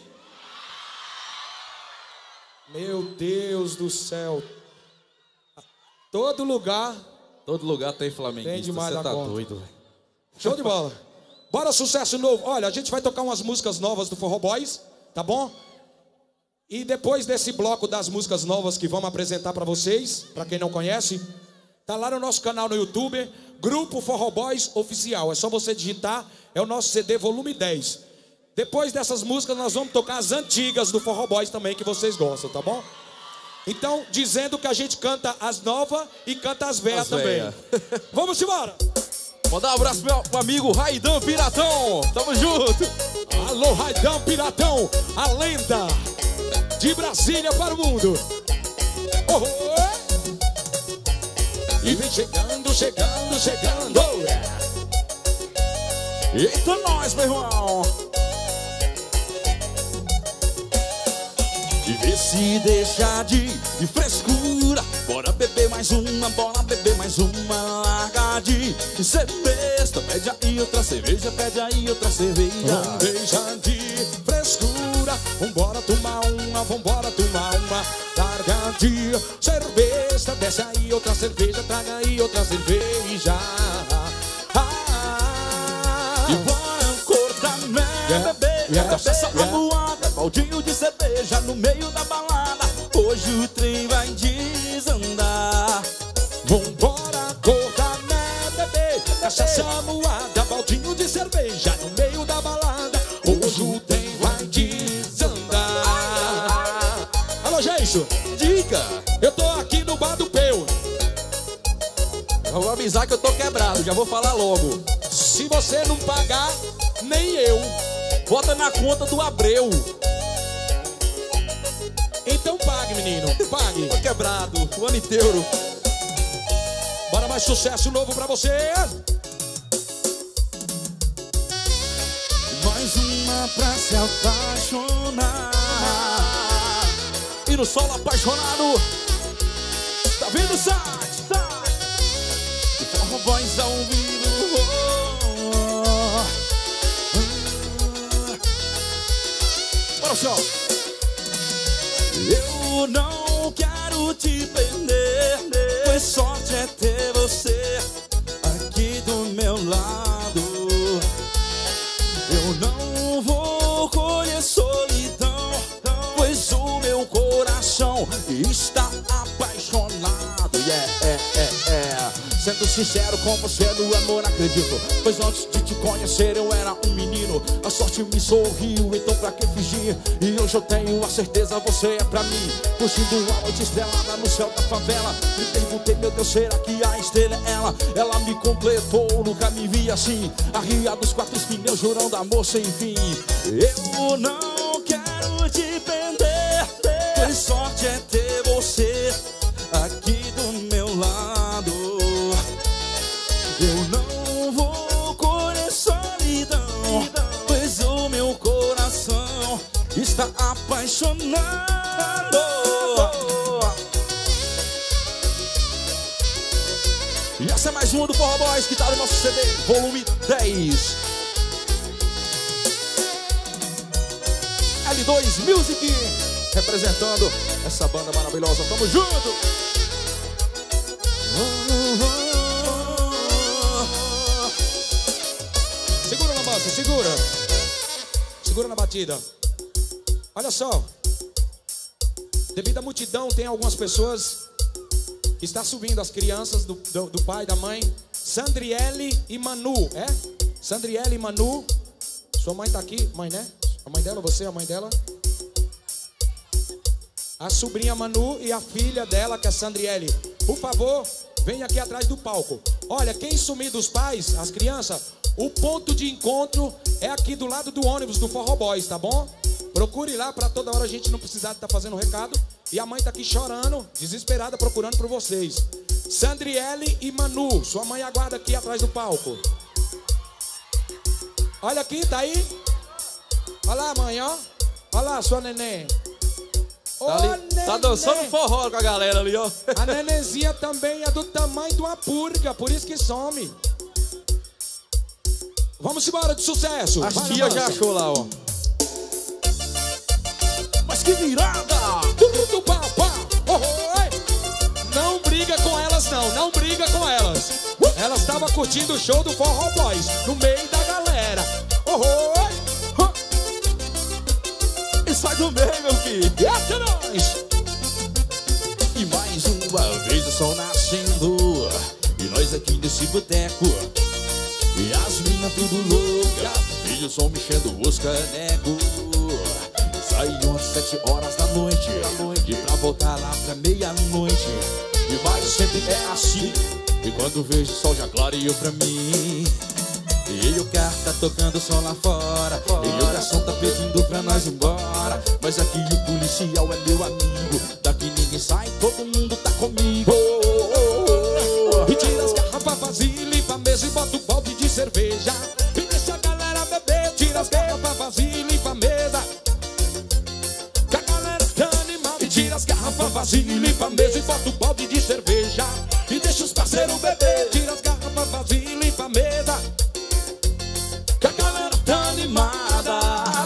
Meu Deus do céu. Todo lugar...
Todo lugar tem flamenguista.
Tem demais.
Você tá
conta.
doido, velho.
Show de bola. Bora, sucesso novo. Olha, a gente vai tocar umas músicas novas do Forró Boys, tá bom? E depois desse bloco das músicas novas que vamos apresentar pra vocês, pra quem não conhece, tá lá no nosso canal no YouTube, Grupo Forró Boys Oficial. É só você digitar, é o nosso C D volume dez. Depois dessas músicas nós vamos tocar as antigas do Forró Boys também, que vocês gostam, tá bom? Então, dizendo que a gente canta as novas e canta as velhas também. Vamos embora!
Mandar um abraço pro meu amigo Raidan Piratão. Tamo junto.
Alô, Raidan Piratão, a lenda de Brasília para o mundo. Oh, oh. E vem chegando, chegando, chegando.
Eita, nós, meu irmão. E vê se deixa de, de frescura. Bora beber mais uma, bora beber mais uma. Larga de ser besta. Pede aí outra cerveja, pede aí outra cerveja.
Não deixa de frescura. Vambora tomar uma, vambora tomar uma. Larga de ser besta. Desce aí outra cerveja, traga aí outra cerveja. Ah,
e bora cortar merda, yeah, beber yeah, cachaça yeah. Amuada, baldinho de cerveja no meio da balada. Hoje o trem vai desandar.
Vambora cortar merda, beber cachaça amuada, baldinho de cerveja no meio da balada. Hoje o trem vai desandar. Alô, Geiso,
diga.
Eu tô aqui no bar do Peu.
Eu vou avisar que eu tô quebrado, já vou falar logo.
Se você não pagar, nem eu.
Bota na conta do Abreu.
Então pague, menino, pague.
Tô quebrado, o ano inteiro.
Bora, mais sucesso novo pra você.
Mais uma pra se apaixonar. E no solo apaixonado. Tá vendo, sai, sai. E Forró Boys ao vivo. Bora, senhor. Eu não quero te perder, pois sorte é ter você aqui do meu lado. Eu não vou colher solidão, pois o meu coração está apaixonado. Yeah, é, é, é. Sendo sincero com você, no amor acredito, pois antes de te conhecer eu era um menino. A sorte me sorriu, então pra que fingir? E hoje eu tenho a certeza, você é pra mim. Curtindo uma noite estrelada no céu da favela. Me perguntei, meu Deus, será que a estrela é ela? Ela me completou, nunca me vi assim. Arriado dos quatro pneus, jurando amor sem fim. Eu não quero te prender, pois sorte é ter você aqui do meu lado. Eu não vou colher solidão, pois está apaixonado. E essa é mais uma do Forró Boys que tá no nosso C D, volume dez. L dois Music, representando essa banda maravilhosa. Tamo junto! Segura na base, segura. Segura na batida. Olha só. Devido à multidão, tem algumas pessoas que está subindo, as crianças do, do, do pai, da mãe. Sandriele e Manu, é? Sandriele e Manu. Sua mãe tá aqui, mãe, né? A mãe dela, você, a mãe dela? A sobrinha Manu e a filha dela, que é Sandriele. Por favor, venha aqui atrás do palco. Olha, quem sumir dos pais, as crianças, o ponto de encontro é aqui do lado do ônibus do Forró Boys, tá bom? Procure lá pra toda hora a gente não precisar de estar fazendo recado. E a mãe tá aqui chorando, desesperada, procurando por vocês. Sandriele e Manu, sua mãe aguarda aqui atrás do palco. Olha aqui, tá aí? Olha lá, mãe, ó. Olha lá, sua neném. Ô,
Tá, ali,
neném.
tá dançando forró com a galera ali, ó.
A nenenzinha também é do tamanho de uma purga, por isso que some. Vamos embora de sucesso.
A
Vai,
tia já
Márcia.
achou lá, ó.
Mas que virada! Tudo pá, pá. Oh, oh, oi. Não briga com elas, não. Não briga com elas. Elas estavam curtindo o show do Forró Boys no meio da galera. Oh, oh, oi.
E sai do meio, meu filho.
E até nós.
E mais uma vez o sol nascendo, e nós aqui nesse boteco, e as minas tudo louca, e o som mexendo os canecos. Saíam às sete horas da noite, da noite pra voltar lá pra meia-noite. E mais sempre é assim, e quando vejo o sol já clareou pra mim. E o carro tá tocando som lá fora, e o garçom tá pedindo pra nós ir embora. Mas aqui o policial é meu amigo, daqui ninguém sai, todo mundo tá comigo.
E tira as garrafas vazias, limpa a mesa e bota o balde de cerveja. E deixa a galera beber. Tira as garrafas vazias, limpa a mesa. Que a galera tá animada. E tira as garrafas vazias, limpa a mesa e bota o balde de cerveja. E deixa os parceiros beber. Tira as garrafas vazias, limpa a mesa. Que a galera tá animada.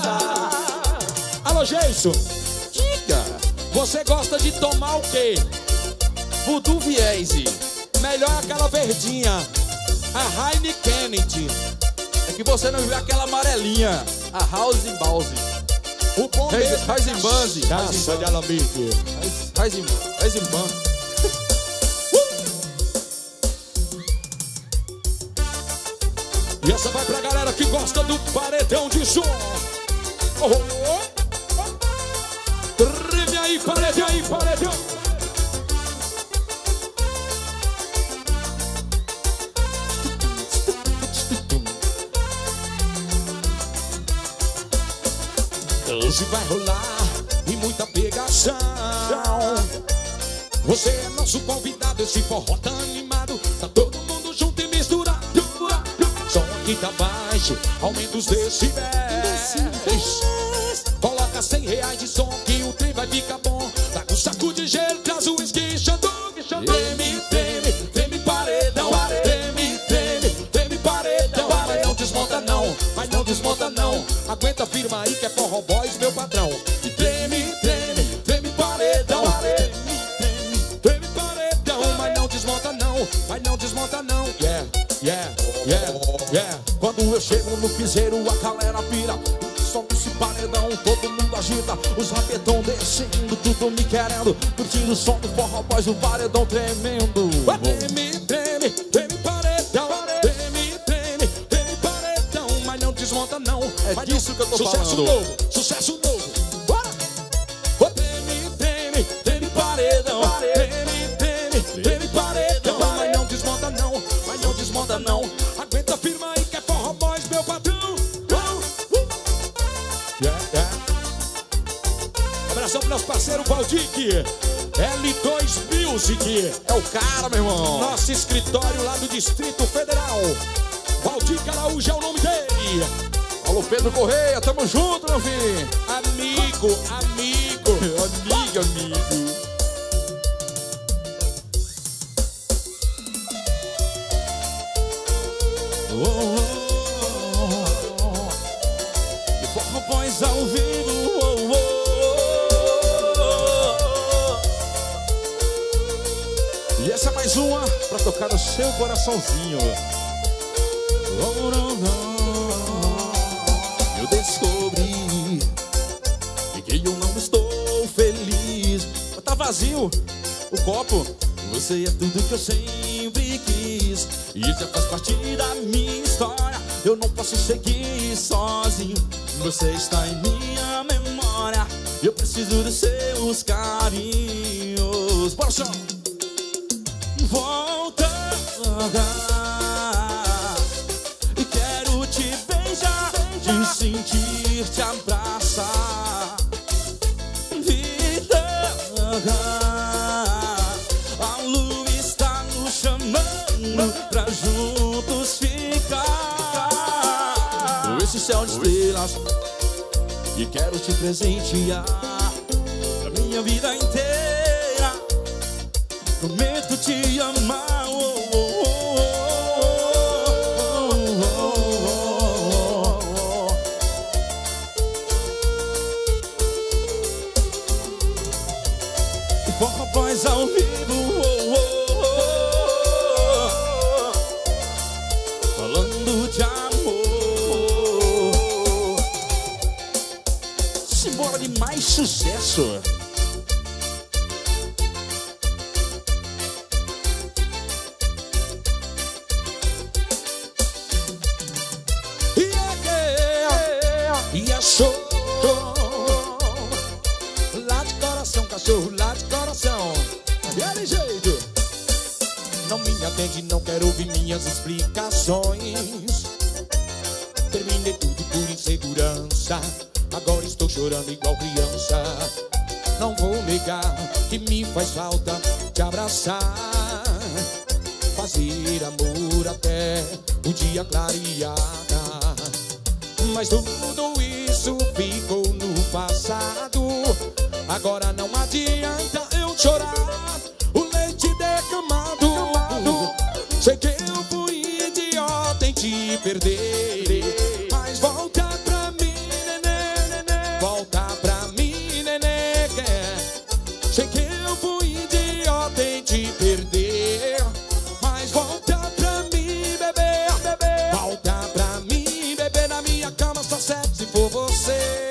Alô, Geiso.
Diga,
Você gosta de tomar o quê?
Voodoo Viese.
Melhor aquela verdinha, a Heine Kennedy.
É que você não viu aquela amarelinha, a House and Bowse.
O bom mesmo.
House and Banzi.
Nossa, de alambique.
House and Banzi.
E essa vai pra galera que gosta do paredão de som. Oh, oh, oh. Rime aí, paredão aí, paredão. Hoje vai rolar e muita pegação. Você é nosso convidado, esse forró tá animado. Tá todo mundo junto e misturado. Som aqui tá baixo, aumenta os decibéis. Coloca cem reais de som que o trem vai ficar bom. Dá um saco de gelo, traz o uísque, xandung. Treme, treme, treme paredão. Treme, treme, treme paredão. Mas não desmonta não, mas não desmonta não. Aguenta, firma aí que é Forró Boys, meu patrão. E treme, treme, treme paredão. Treme, treme paredão. Mas não desmonta não, mas não desmonta não. Yeah, yeah, yeah, yeah.
Quando eu chego no piseiro, a galera pira. Som desse paredão, todo mundo agita. Os rabetão descendo, tudo me querendo. Curtindo o som do Forró Boys, o paredão tremendo.
Treme, treme, treme paredão. Treme, treme, treme paredão. Mas não desmonta não.
É
mas
disso que eu tô
sucesso
falando.
novo, sucesso novo. Bora! Oh, treme, treme, treme paredão. Treme, treme, treme paredão. Mas não desmonta não, mas não desmonta não. Aguenta, firma aí que é Forró Boys, meu patrão. Uh, uh. Yeah, yeah. Abração pro nosso parceiro Valdic. L dois Music.
É o cara, meu irmão.
Nosso escritório lá do Distrito Federal. Valdir Araújo é o nome dele.
Alô, Pedro Correia, tamo junto, meu filho. Amigo, amigo, amigo, amigo.
Oh, oh, oh, oh. E Forró Boys ao vivo. Oh, oh, oh.
E essa é mais uma pra tocar no seu coraçãozinho.
Oh, oh, oh. Eu descobri que eu não estou feliz. Mas tá vazio o copo. Você é tudo que eu sempre quis e já faz parte da minha história. Eu não posso seguir sozinho. Você está em minha memória. Eu preciso dos seus carinhos. Bora, chão! Volta, e quero te beijar, te sentir, te abraçar. Vida, a lua está nos chamando pra juntos ficar. Esse céu de estrelas, e quero te presentear pra minha vida inteira. Prometo te amar. Oh, oh, oh, oh, oh, oh. E Forró Boys ao vivo. Oh, oh, oh. Falando de amor. Simbora de mais sucesso.
E é show, lá de coração, cachorro, lá de coração. Daquele jeito. Não me atende, não quero ouvir minhas explicações. Terminei tudo por insegurança. Agora estou chorando igual criança. Não vou negar que me faz falta te abraçar, fazer amor até o dia clarear. Mas tudo isso ficou no passado. Agora não adianta eu chorar o leite derramado. Sei que eu fui idiota em te perder, mas volta pra mim, nenê. Volta pra mim, nenê. Sei que eu fui idiota em te perder, mas volta pra mim, bebê. Volta pra mim, bebê. Na minha cama só serve se for você.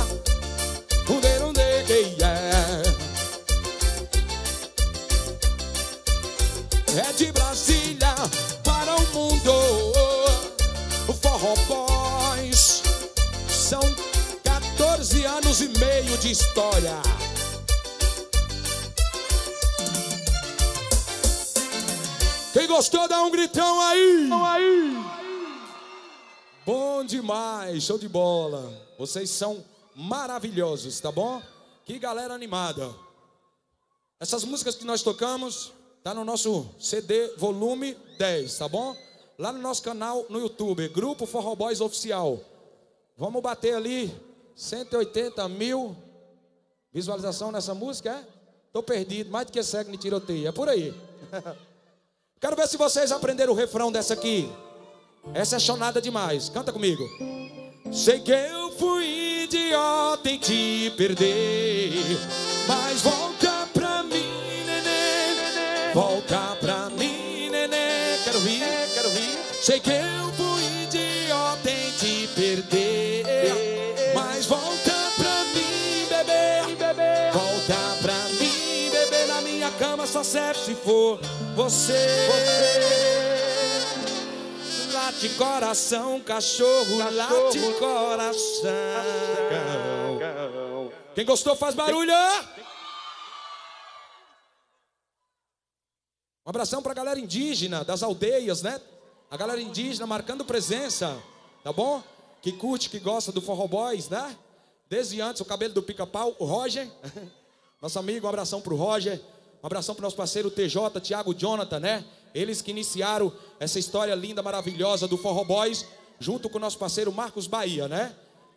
É de Brasília para o mundo, o Forró Boys. São quatorze anos e meio de história. Quem gostou, dá um gritão aí. aí. Bom demais, show de bola. Vocês são maravilhosos, tá bom? Que galera animada. Essas músicas que nós tocamos tá no nosso C D volume dez, tá bom? Lá no nosso canal no YouTube, Grupo Forró Boys Oficial. Vamos bater ali cento e oitenta mil visualização nessa música, é? Tô perdido, mais do que cego me tiroteio, é por aí. Quero ver se vocês aprenderam o refrão dessa aqui. Essa é chonada demais, canta comigo. Sei que eu fui idiota em te perder, mas volta pra mim, nenê. Volta pra mim, nenê. Quero rir, quero rir. Sei que eu fui idiota em te perder, mas volta pra mim, bebê. Volta pra mim, bebê. Na minha cama só serve se for você. Late coração, cachorro, late coração. Quem gostou faz barulho. Um abração pra galera indígena das aldeias, né? A galera indígena marcando presença, tá bom? Que curte, que gosta do Forró Boys, né? Desde antes, o cabelo do pica-pau, o Roger. Nosso amigo, um abração pro Roger. Um abração pro nosso parceiro T J, Thiago, Jonathan, né? Eles que iniciaram essa história linda, maravilhosa do Forró Boys. junto com o nosso parceiro Marcos Bahia, né?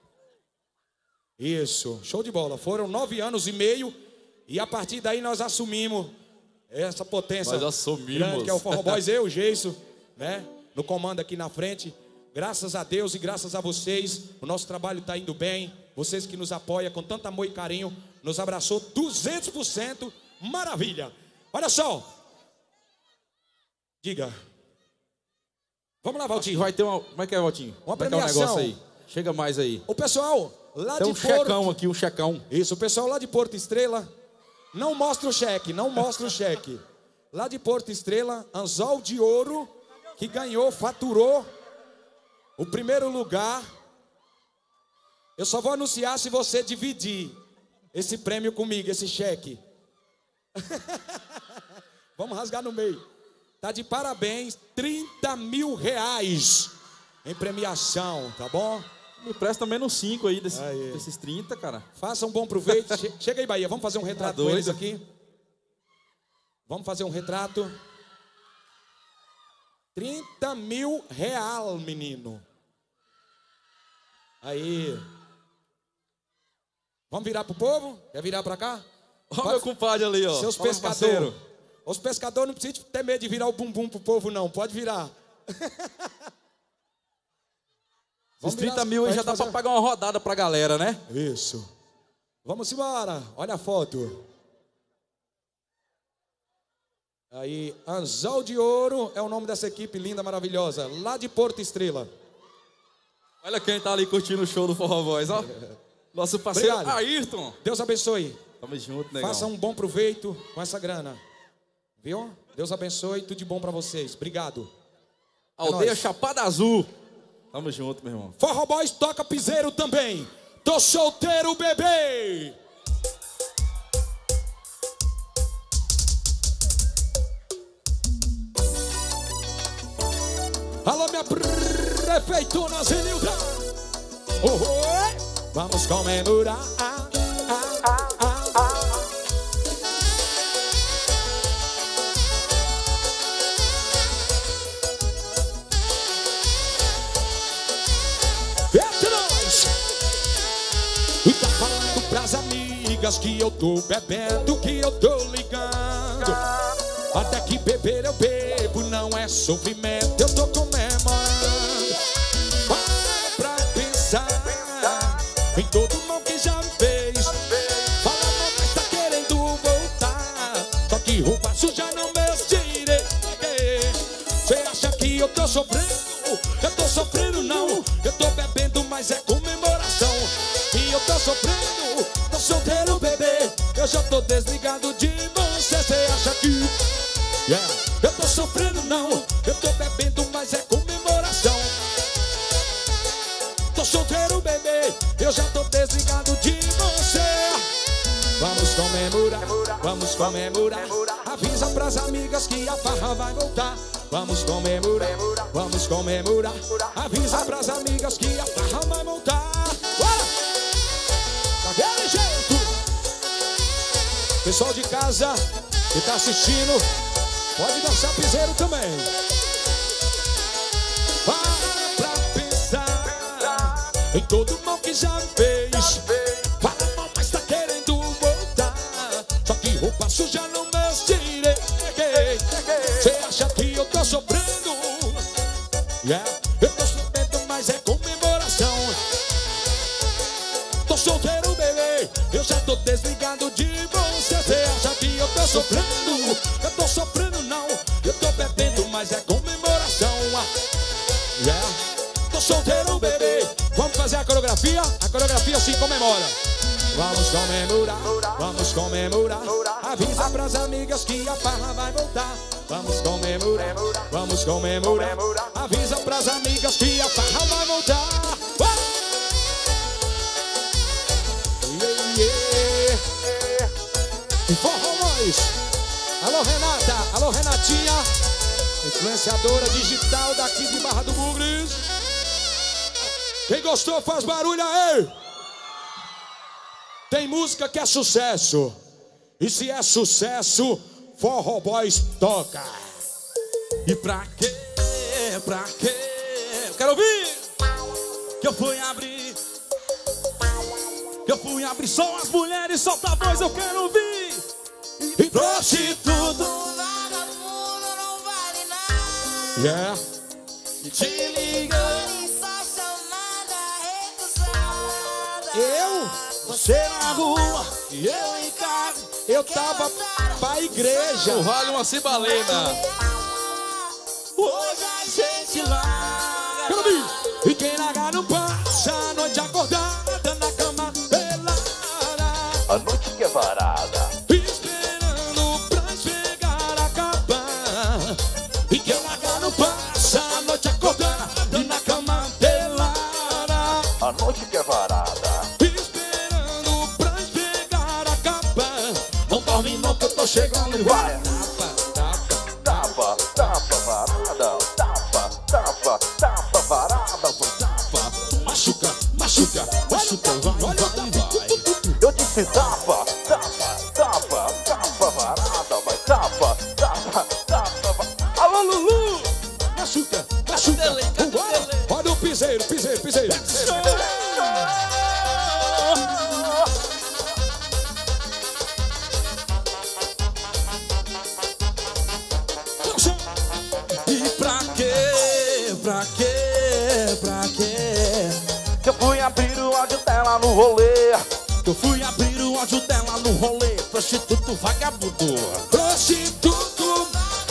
Isso, show de bola. Foram nove anos e meio e a partir daí nós assumimos essa potência
Nós assumimos.
grande que é o Forró Boys, eu, o Geiso, né? No comando aqui na frente. Graças a Deus e graças a vocês, o nosso trabalho está indo bem. Vocês que nos apoiam com tanto amor e carinho, nos abraçou duzentos por cento, maravilha. Olha só. Diga. Vamos lá, Valtinho.
Vai ter uma... Como é que é, Valtinho?
Uma
Como é que é o
premiação.
negócio aí? Chega mais aí.
O pessoal lá
Tem
de
um
Porto...
checão aqui, um checão.
Isso, o pessoal lá de Porto Estrela, não mostra o cheque, não mostra o cheque. Lá de Porto Estrela, Anzol de Ouro, que ganhou, faturou o primeiro lugar. Eu só vou anunciar se você dividir esse prêmio comigo, esse cheque. Vamos rasgar no meio. Tá de parabéns, trinta mil reais em premiação, tá bom?
Me presta menos cinco aí, desse,
Aí.
desses trinta, cara.
Faça um bom proveito. Che- Chega aí, Bahia, vamos fazer um retrato
Tá
com eles
doido.
aqui. Vamos fazer um retrato. trinta mil real, menino. Aí. Vamos virar pro povo? Quer virar pra cá?
Olha o meu compadre ali, ó.
Seus
Fala,
pescadores.
parceiro.
Os pescadores não precisam ter medo de virar o bumbum pro povo, não. Pode virar.
Esses
Vamos virar-
trinta mil aí
pra
já
gente
dá pra
fazer-
pagar uma rodada pra galera, né?
Isso. Vamos embora. Olha a foto. Aí, Anzol de Ouro é o nome dessa equipe linda, maravilhosa, lá de Porto Estrela.
Olha quem tá ali curtindo o show do Forró Boys, ó. Nosso parceiro
Obrigado.
Ayrton.
Deus abençoe.
Tamo junto, negão.
Faça um bom proveito com essa grana. Viu? Deus abençoe, tudo de bom pra vocês. Obrigado.
Aldeia
nóis.
Chapada Azul. Tamo junto, meu irmão.
Forró Boys toca piseiro também. Tô solteiro, bebê. Alô, minha prefeitona Zenilda. Oh, oh, vamos comemorar. Ah, ah, ah, ah. Eita, nós! E tá falando pras amigas que eu tô bebendo, que eu tô ligando. Até que beber eu bebo, não é sofrimento, eu tô comemorando. Para pra pensar em todo mal que já me fez. Fala mal, mas tá querendo voltar. Só que roupa suja não meus direitos. Cê acha que eu tô sofrendo? Eu tô sofrendo não. Eu tô bebendo, mas é comemoração. E eu tô sofrendo, tô solteiro, bebê. Eu já tô desligado de você. Cê acha que yeah. Eu tô sofrendo não. Eu tô bebendo, mas é comemoração. Tô solteiro, bebê. Eu já tô desligado de você. Vamos comemorar, vamos comemorar. Avisa pras amigas que a farra vai voltar. Vamos comemorar, vamos comemorar. Avisa pras amigas que a farra vai voltar. Bora! Daquele jeito. Pessoal de casa que tá assistindo, pode dançar piseiro também. Para pra pensar em todo mal que já me fez. Fala mal, mas tá querendo voltar. Só que roupa suja não meus direitos. Cê acha que eu tô sofrendo? Yeah. Eu tô sofrendo, mas é comemoração. Tô solteiro, bebê. Eu já tô desligado de você. Cê acha que eu tô sofrendo? Eu tô sofrendo não. Eu tô bebendo, mas é comemoração. Yeah. Tô solteiro, bebê. Vamos fazer a coreografia? A coreografia se comemora. Vamos comemorar, vamos comemorar. Avisa pras amigas que a farra vai voltar. Vamos comemorar, vamos comemorar. Avisa pras amigas que a farra vai voltar. Vai! Yeah, yeah. E Forró Boys. Alô, Renata, alô, Renatinha, influenciadora digital daqui de Barra do Bugres. Quem gostou faz barulho aí. Tem música que é sucesso. E se é sucesso, Forró Boys toca.
E pra quê? Pra quê? Quero ouvir!
eu fui abrir, que eu fui abrir, só as mulheres, solta a voz, eu quero ouvir. E prostituto,
vagabundo não vale nada.
Yeah.
te ligando,
Só chamada recusada.
Eu,
você na rua e eu em casa.
eu tava pra igreja.
O vale uma cibalena.
Hoje a gente larga.
Quero ouvir. E quem largar não passa a noite acordada na cama pelada,
A noite que é varada.
esperando pra chegar a acabar. E quem largar não passa a noite acordada na cama pelada,
A noite que é varada.
esperando pra chegar a acabar. Não dorme não que eu tô chegando e vai.
Tapa, tapa, varada. Tapa, tapa, tapa, varada.
Tapa, machuca, machuca, machuca, vai, vai, vai.
Eu disse tapa, tapa, tapa, tapa, varada. Vai tapa, tapa, tapa, va- Alô, Lulu!
Machuca, machuca, vambora. Olha o piseiro, piseiro, piseiro.
E pra quê? Pra quê? Pra quê?
Eu fui abrir o áudio dela no rolê.
Eu fui abrir o áudio dela no rolê. Prostituto vagabundo.
Prostituto,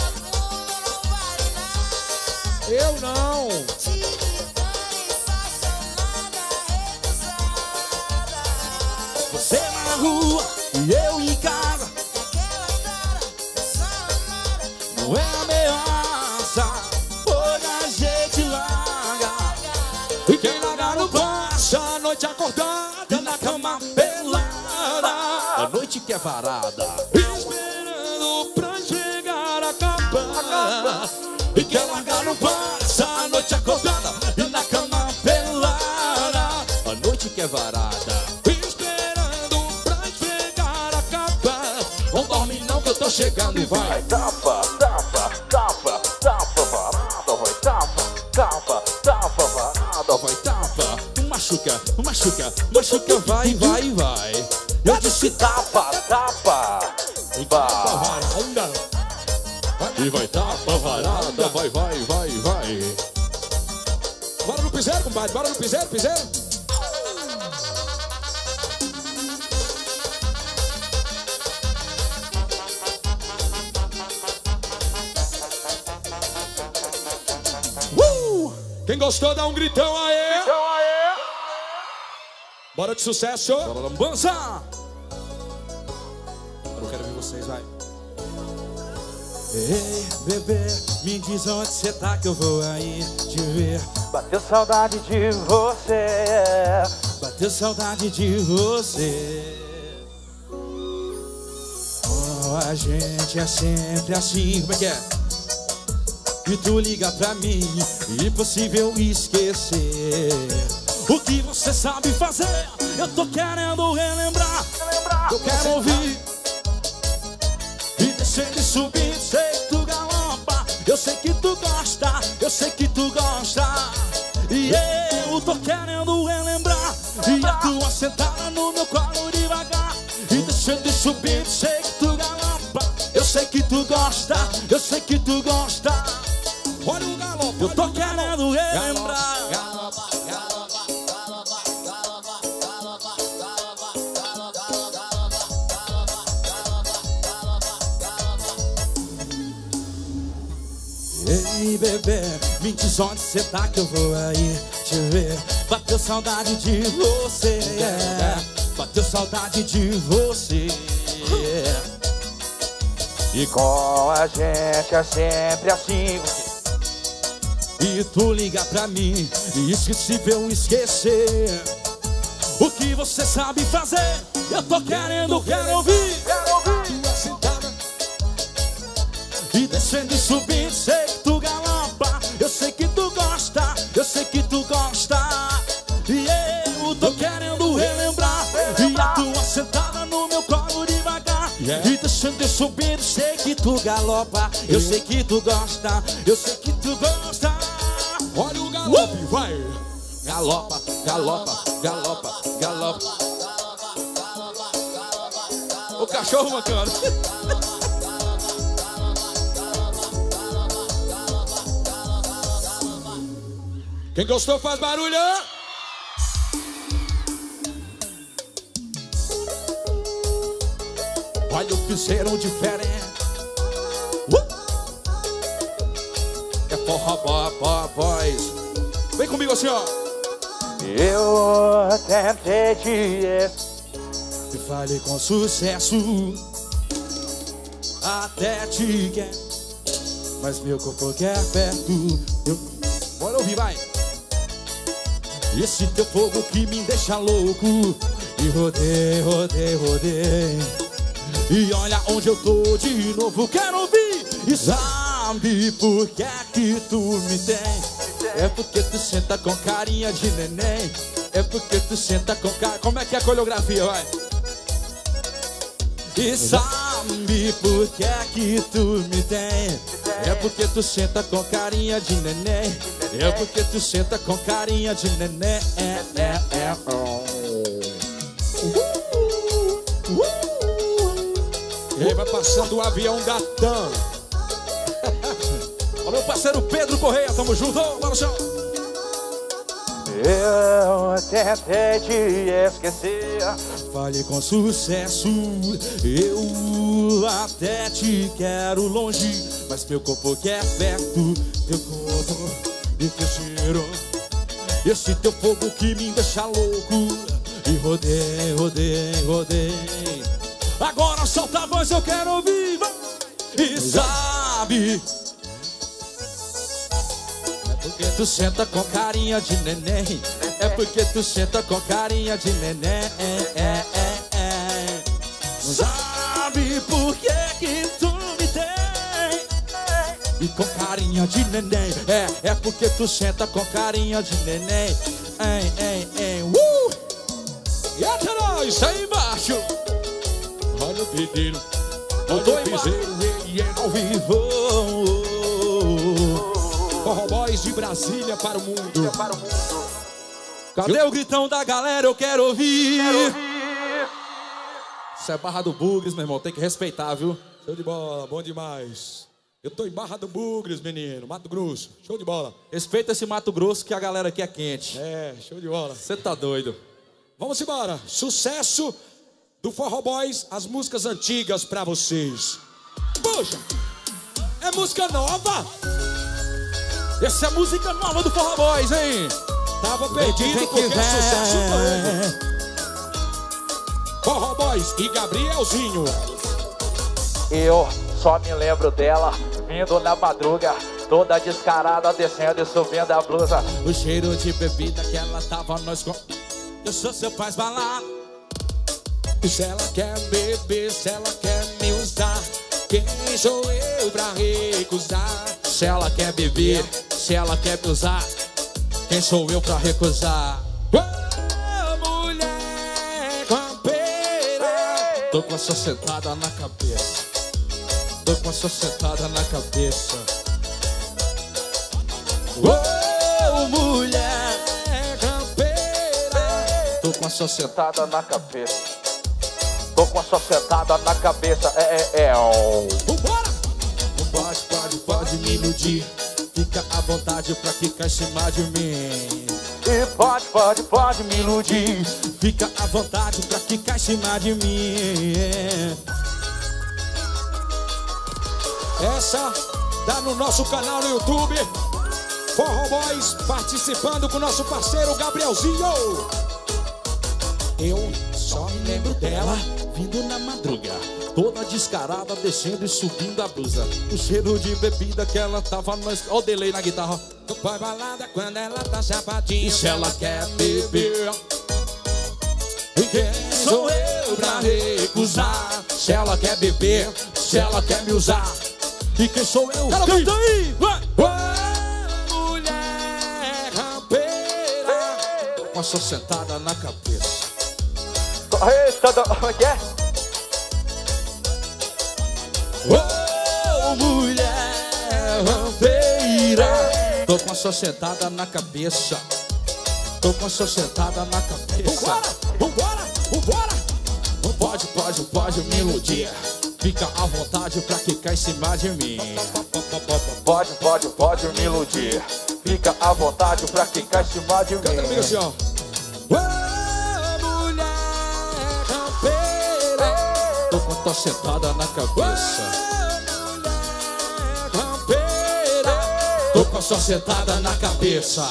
eu não.
Te ligando, só chamada recusada.
Você na rua e eu em casa.
Daquela cara, só amada.
Não é ameaça. Hoje a gente larga.
E quem largar não passa a noite acordada na cama pelada,
A noite que é varada.
esperando pra chegar a acabar. E quem largar não passa a noite acordada na cama pelada,
A noite que é varada.
esperando pra chegar a acabar. Não dorme não que eu tô chegando e vai.
Vai tapa, tapa, tapa, tapa, varada. Vai tapa, tapa, tapa, varada. Vai
Tapa, machuca, machuca, machuca, vai, vai, vai.
Eu disse tapa, tapa. Vai.
Varanda.
E vai tapa, varada, vai, vai, vai, vai.
Bora no piseiro, compadre, bora no piseiro, piseiro. Uh! Quem gostou, dá um gritão aí.
Então aí.
Bora de sucesso.
Bora, lambança. Eu quero ver vocês, vai. Ei, bebê, me diz onde você tá que eu vou aí te ver.
Bateu saudade de você.
Bateu saudade de você. Oh, a gente é sempre assim, como é que é? E tu liga pra mim, impossível esquecer. O que você sabe fazer, eu tô querendo relembrar. Eu quero ouvir. E descendo e subindo, sei que tu galopa. Eu sei que tu gosta, eu sei que tu gosta. E eu tô querendo relembrar. E a tua sentada no meu colo devagar. E descendo e subindo, sei que tu galopa. Eu sei que tu gosta, eu sei que tu gosta.
Olha o galope.
Eu tô querendo relembrar. Ei, bebê, me diz onde cê tá que eu vou aí te ver. Bateu saudade de você, é. Bateu saudade de você.
E com a gente é sempre assim.
E tu liga pra mim, e esquecível esquecer. O que você sabe fazer, eu tô querendo, quero ouvir.
Quero ouvir.
Tua sentada.
E descendo e subindo, sei que tu galopa. Eu sei que tu gosta, eu sei que tu gosta. E eu tô querendo relembrar. E a tua sentada no meu colo devagar.
Yeah.
E descendo e subindo, sei que tu galopa. Eu sei que tu gosta, eu sei que tu gosta.
Olha o galope, vai.
galopa, galopa, galopa, galopa. O cachorro mancando.
Quem gostou faz barulho.
Olha o que fizeram diferente. Uh! É forró boy, boy, boys. Vem comigo assim, ó.
Eu tentei te
E falei com sucesso. Até te quer, mas meu corpo quer perto. Eu... Bora ouvir, vai. Esse teu fogo que me deixa louco. E rodei, rodei, rodei. E olha onde eu tô de novo, quero ouvir. E sabe por que é que tu me tem? É porque tu senta com carinha de neném. É porque tu senta com cara... Como é que é a coreografia, vai? E sabe por que é que tu me tem? É porque tu senta com carinha de neném. É porque tu senta com carinha de neném. É, é, é, oh.
E aí vai passando o avião gatão.
Ó, meu parceiro Pedro Correia, tamo junto, bora no chão.
Eu tentei te esquecer.
Falei com sucesso, eu até te quero longe, mas meu corpo quer perto, teu corpo me fecheiro. Esse teu fogo que me deixa louco. E rodei, rodei, rodei. Agora solta a voz, eu quero ouvir, vai. E sabe, é porque tu senta com carinha de neném. É porque tu senta com carinha de neném. É, é, é, é. Sabe por que que tu me tem? E com carinha de neném. É, é porque tu senta com carinha de neném. Ei, ei, ei, uh! E até nós, aí embaixo.
Olha o pedido.
Olha o piseiro, ele é ao vivo.
Forró Boys de Brasília para o mundo.
Cadê o gritão da galera? Eu quero ouvir. Quero ouvir. Isso é Barra do Bugres, meu irmão. Tem que respeitar, viu?
Show de bola, bom demais. Eu tô em Barra do Bugres, menino. Mato Grosso. Show de bola.
Respeita esse Mato Grosso que a galera aqui é quente.
É, show de bola.
Você tá doido.
Vamos embora. Sucesso do Forró Boys, as músicas antigas pra vocês. Puxa, é música nova.
Essa é a música nova do Forró Boys, hein?
Tava perdido porque é sucesso novo. Forró Boys e Gabrielzinho.
Eu só me lembro dela vindo na madruga, toda descarada, descendo e subindo a blusa.
O cheiro de bebida que ela tava nós com... Eu sou seu pai balado.
Se ela quer beber, se ela quer me usar, quem sou eu pra recusar?
Se ela quer beber, se ela quer me usar, quem sou eu pra recusar?
Ô, mulher campeira.
Tô com a sua sentada na cabeça. Tô com a sua sentada na cabeça. Ô, mulher campeira. Tô com a sua sentada na cabeça.
Tô com a sua sentada na cabeça. É, é, é. Oh.
Vambora!
Pode, pode, pode me iludir. Fica à vontade pra ficar em cima de mim.
E pode, pode, pode me iludir.
Fica à vontade pra ficar em cima de mim.
Essa tá no nosso canal no YouTube. Forró Boys participando com o nosso parceiro Gabrielzinho.
Eu só me lembro dela vindo na madruga, toda descarada, descendo e subindo a blusa. O cheiro de bebida que ela tava nós. Ó o delay na guitarra.
Tu põe balada quando ela tá chapadinha.
E se ela quer beber, e quem sou eu pra recusar? Se ela quer beber, se ela quer me usar, e quem sou eu?
Ela
Canta aí, vai!
Ô, mulher campeira.
Com a sua sentada na cabeça.
Eita, como é que é?
Ô, mulher rampeira. Tô com a sua sentada na cabeça. tô com a societada na cabeça.
Vambora, vambora, vambora.
Pode, pode, pode me iludir. Fica à vontade pra ficar em cima de mim.
Pode, pode, pode me iludir. Fica à vontade pra ficar em cima de mim.
Canta comigo assim, ó.
Ô, mulher campeira, tô com a tua sentada na cabeça. Ô, mulher campeira, tô com a sua sentada na cabeça.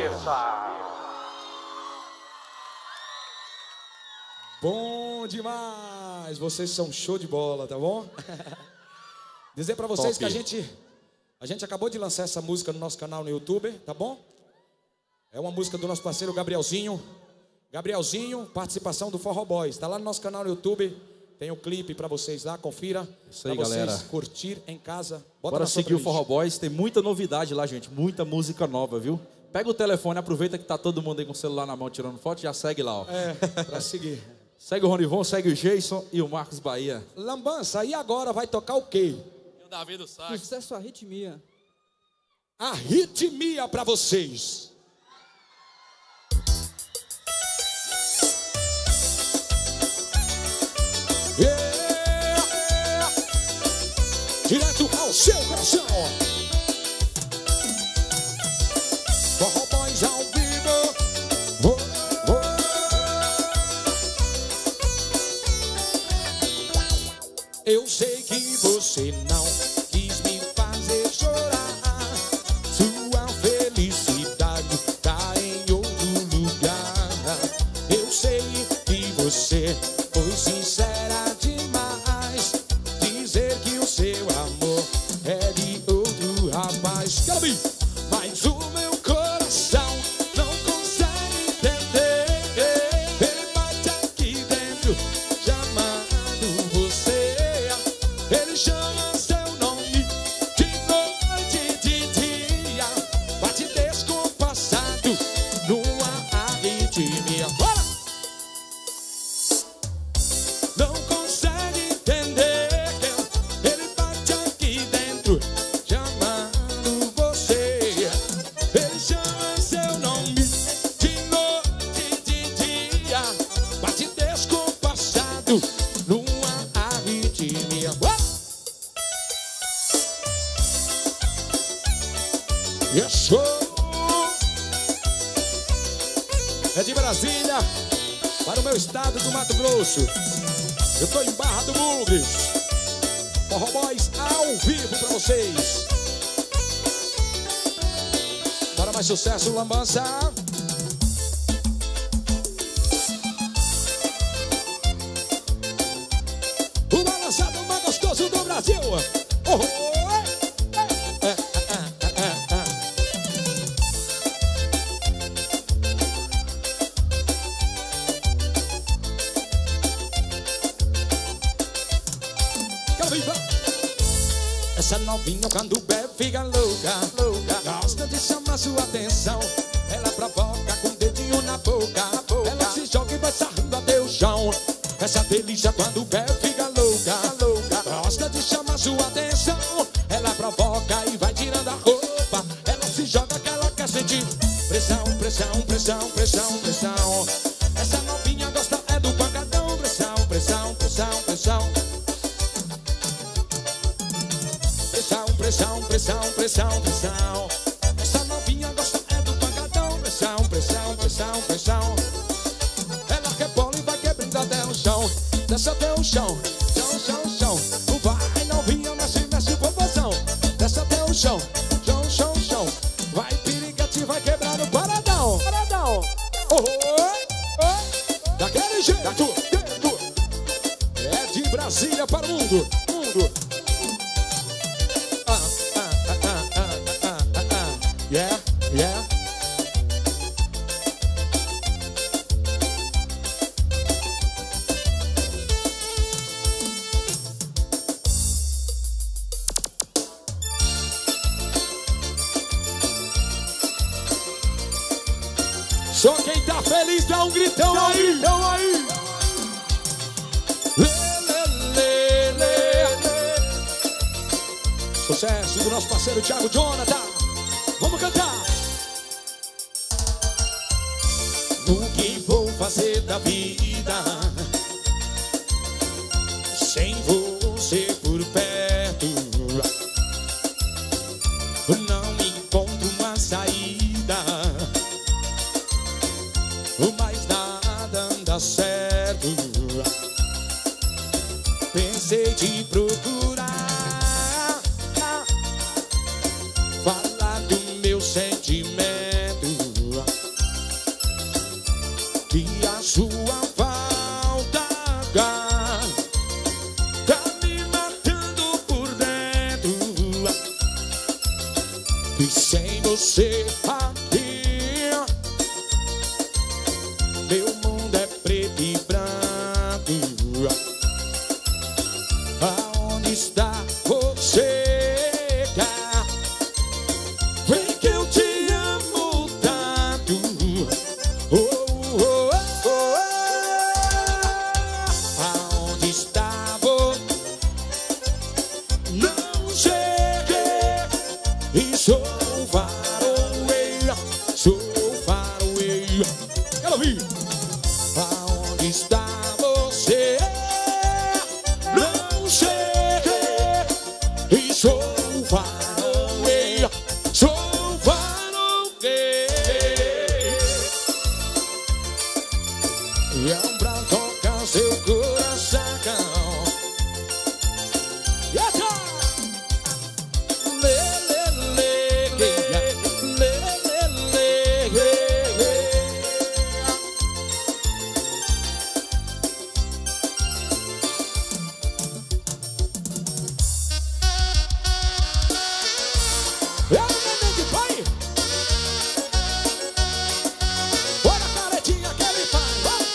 Bom demais. Vocês são show de bola, tá bom? Dizer pra vocês
Top.
que a gente, a gente acabou de lançar essa música no nosso canal no YouTube, tá bom? É uma música do nosso parceiro Gabrielzinho. Gabrielzinho, participação do Forró Boys. Tá lá no nosso canal no YouTube. Tem o clipe pra vocês lá, confira.
Isso aí,
pra vocês
galera.
curtir em casa. Bota
Bora
na sua
seguir o
playlist.
Forró Boys, tem muita novidade lá, gente. Muita música nova, viu? Pega o telefone, aproveita que tá todo mundo aí com o celular na mão tirando foto, já segue lá, ó.
É, pra seguir.
Segue o Ronivon, segue o Jason e o Marcos Bahia.
Lambança, e agora vai tocar o quê?
E o Davi do Sax.
Sucesso Arritmia.
Arritmia pra vocês. Yeah. Direto ao seu coração. Forró Boys ao vivo. Oh, oh. Eu sei que você não quis me fazer chorar. Sua felicidade tá em outro lugar. Eu sei que você foi sincera demais. Dizer que o seu amor é de outro rapaz. Quero ouvir. Mas o meu coração não consegue entender. Ele bate aqui dentro, chamando você. Ele chama seu nome de noite e de dia. Bate descompassado numa arritmia. Bora! Não consegue entender. Ele bate aqui dentro, chamando você. Ele chama seu nome de noite e de dia. Bate descompassado numa arritmia. Bora! É show! É de Brasília para o meu estado do Mato Grosso. Eu tô em Barra do Bugres. Forró Boys ao vivo pra vocês. Para mais sucesso, lambança. O balançado mais gostoso do Brasil. Oh, oh. É, é, é, é, é. Essa novinha quando bebe fica louca, louca. Gosta de chamar sua atenção. Ela provoca com o dedinho na boca, ela se joga e vai sarrando até o chão. Essa delícia quando bebe fica louca, louca. Gosta de chamar sua atenção. Ela provoca e vai tirando a roupa. Ela se joga que ela quer sentir pressão, pressão, pressão, pressão, pressão. Essa novinha gosta é do pancadão. Pressão, pressão, pressão, pressão. Pressão, pressão, pressão, pressão. Essa novinha gosta é do pancadão. Pressão, pressão, pressão, pressão. Ela rebola e vai quebrando até o chão. Desce até o chão, chão, chão, chão. Vai novinha, mexe, mexe, popozão. Desce até o chão, chão, chão, chão. Vai piriguete, vai quebrar o paradão. Paradão. Oh, oh, oh. Daquele jeito. É de Brasília para o mundo. Mundo. Yeah, yeah. Só quem tá feliz dá um gritão aí, gritão aí. Lê, lê, lê, lê. Sucesso do nosso parceiro Thiago Jonathan. Vamos cantar. O que vou fazer da vida sem você por perto? Não encontro uma saída, mas nada anda certo. Pensei de procurar falar do meu sentimento, que a sua falta tá me matando por dentro. E sem você aqui, meu mundo é preto e branco. Aonde está você? Vem que eu te amo tanto. Oh, oh, oh, oh. Aonde está você? Não cheguei e sou far away, sou far away. Quero ouvir. Aonde está você? Não cheguei e sou far away, sou far away. E é um pra tocar seu coração. Eita! Lê, lê, lê, lê, lê, lê, lê. É o neném de pai. Olha a caretinha que ele faz. Vai.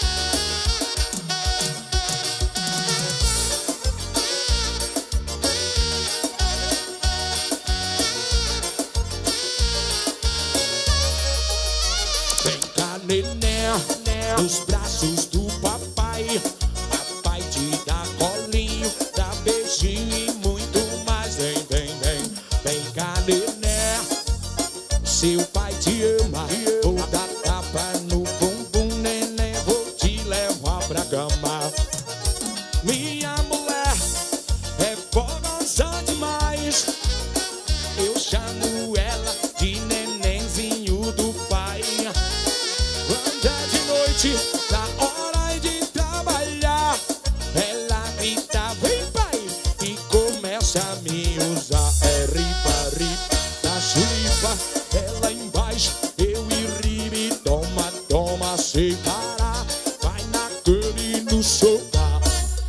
Vem cá, neném, nos braços do papai. Papai te dá colinho, dá beijinho e muito mais. Vem, vem, vem, vem cá, neném. Seu pai te ama, vou dar tapa no bumbum, neném. Vou te levar pra cama. Minha mulher é fogosa demais. Eu chamo ela de nenenzinho do pai. Quando é de noite, na hora de trabalhar, ela grita, vem pai, e começa a me usar. É ripa, ripa, na chulipa, ela embaixo, eu e ribe, toma, toma, sem parar. Vai na cama e no sofá.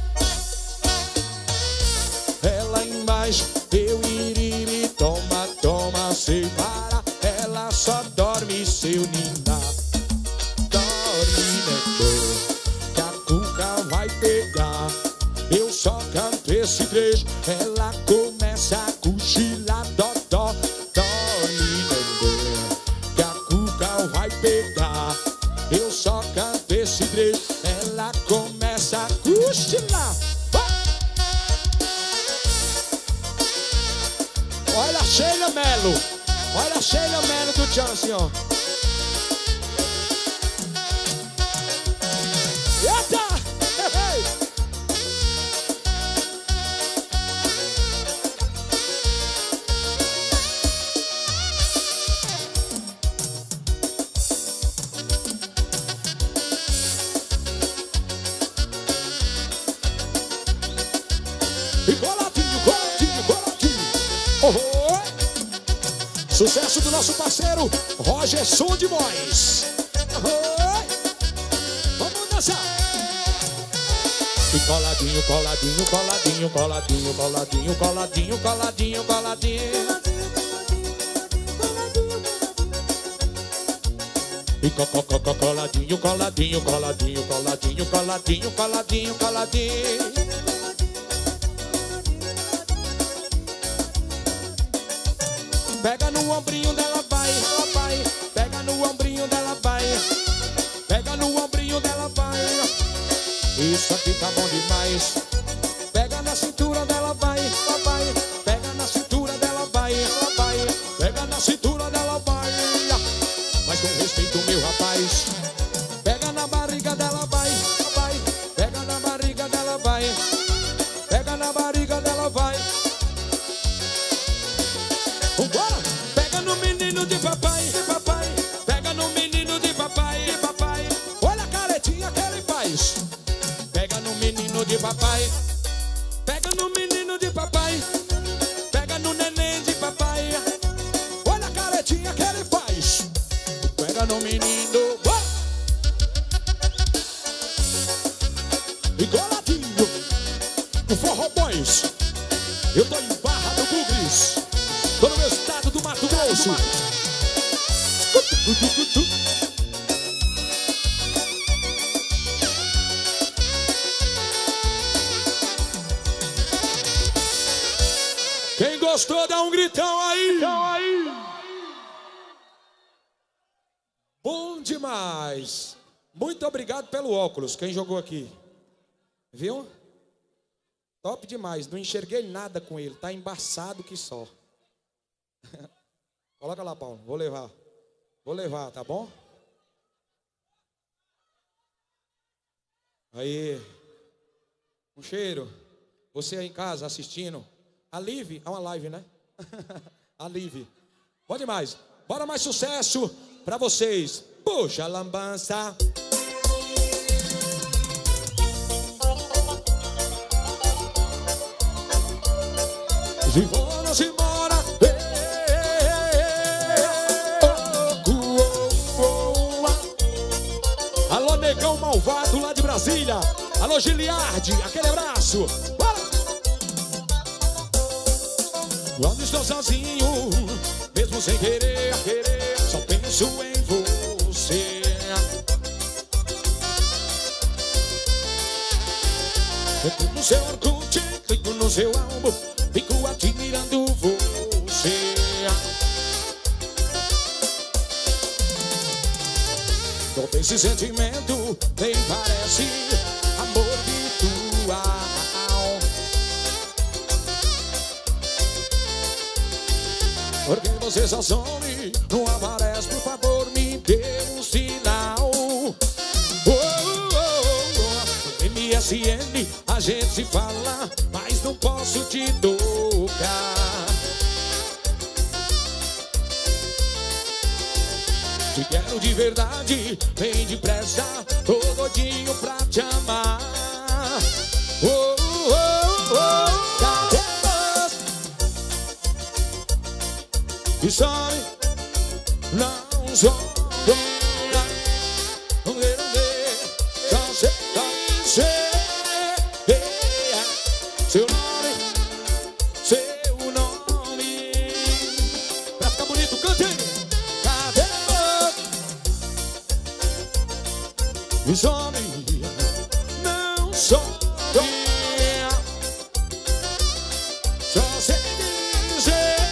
Ela embaixo, eu e ribe, toma, toma, sem parar. Ela só dorme seu ninda. Dorme, neném, que a cuca vai pegar. Eu só canto esse trecho, ela começa a cochilar, dó, dó. Dorme, neném, que a cuca vai pegar. Eu só canto esse trecho, ela começa a cochilar. Vai! Olha a Sheila Mello, olha a Sheila Mello do Tchan, assim, ó. Eita! Hey, hey. E coladinho, coladinho, coladinho. Oh, oh. Sucesso do nosso parceiro Roger Som de Voz. Oh, vamos dançar. E coladinho, coladinho, coladinho, coladinho, coladinho, coladinho, coladinho, coladinho. E co, co, co, co, coladinho, coladinho, coladinho, coladinho, coladinho, coladinho, coladinho. Pega no ombrinho dela, vai, ela vai. Pega no ombrinho dela, vai. Pega no ombrinho dela, vai. Isso aqui tá bom demais. Pega na cintura dela, vai, ela vai. Pega na cintura dela, vai, ela vai. Pega na cintura dela, vai. Mas com respeito, meu rapaz. menino de papai. Pega no menino de papai. Pega no neném de papai. Olha a caretinha que ele faz. Pega no menino. Oh! E coladinho. O Forró Boys. Eu tô em Barra do Bugres. Tô no meu estado do Mato Grosso. Quem gostou, dá um gritão aí. Gritão aí. Bom demais. Muito obrigado pelo óculos, quem jogou aqui. Viu? Top demais. Não enxerguei nada com ele. Tá embaçado que só. Coloca lá, Paulo. Vou levar. Vou levar, tá bom? Aí. Um cheiro. Você aí em casa assistindo. A Live, é uma live, né? A Live. Bom demais. Bora mais sucesso pra vocês. Puxa a lambança. Simona, Simona. Alô, negão malvado lá de Brasília. Alô, Giliardi, aquele abraço. Bora! Quando estou sozinho, mesmo sem querer, querer, só penso em você. Entro no seu Orkut, clico no seu álbum, fico admirando você. Todo esse sentimento nem parece amor virtual. Porque você só some, não aparece, por favor, me dê um sinal. Oh, oh, oh. No M S N a gente se fala, mas não posso te tocar. Te quero de verdade, vem depressa, tô doidinho pra te amar. Oh, oh, oh. Cadê e some, não joga. Não vê, não vê. Só sei, só sei. Seu nome, seu nome. Pra ficar bonito, cante. Cadê e some, não some. Só sei dizer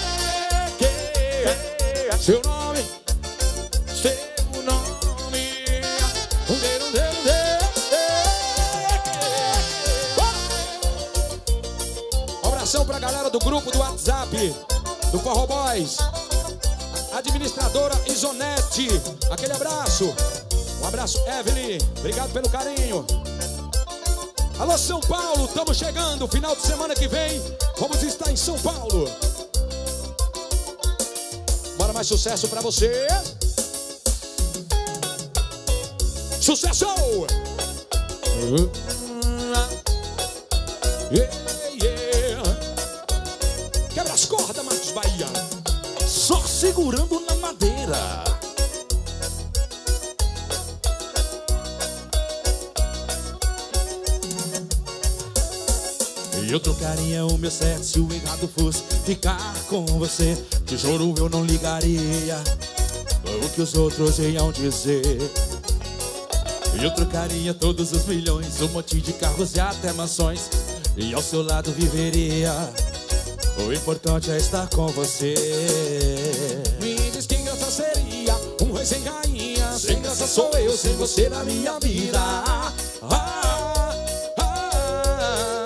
seu nome, seu nome. Um dedo, um dedo, um dedo. Um abração pra galera do grupo do WhatsApp do Forró Boys. Administradora Isonete, aquele abraço. Um abraço, Evelyn. Obrigado pelo carinho. Alô, São Paulo, estamos chegando. Final de semana que vem, vamos estar em São Paulo. Bora mais sucesso pra você. Sucesso! Uh-huh. Yeah, yeah. Quebra as cordas, Marcos Bahia.
Só segurando na madeira. Eu trocaria o meu set se o errado fosse ficar com você. Te juro, eu não ligaria o que os outros iam dizer. Eu trocaria todos os milhões, um monte de carros e até mansões, e ao seu lado viveria. O importante é estar com você.
Me diz que graça seria um rei sem rainha. Sem graça sou eu, sem você na minha vida. Ah, ah, ah.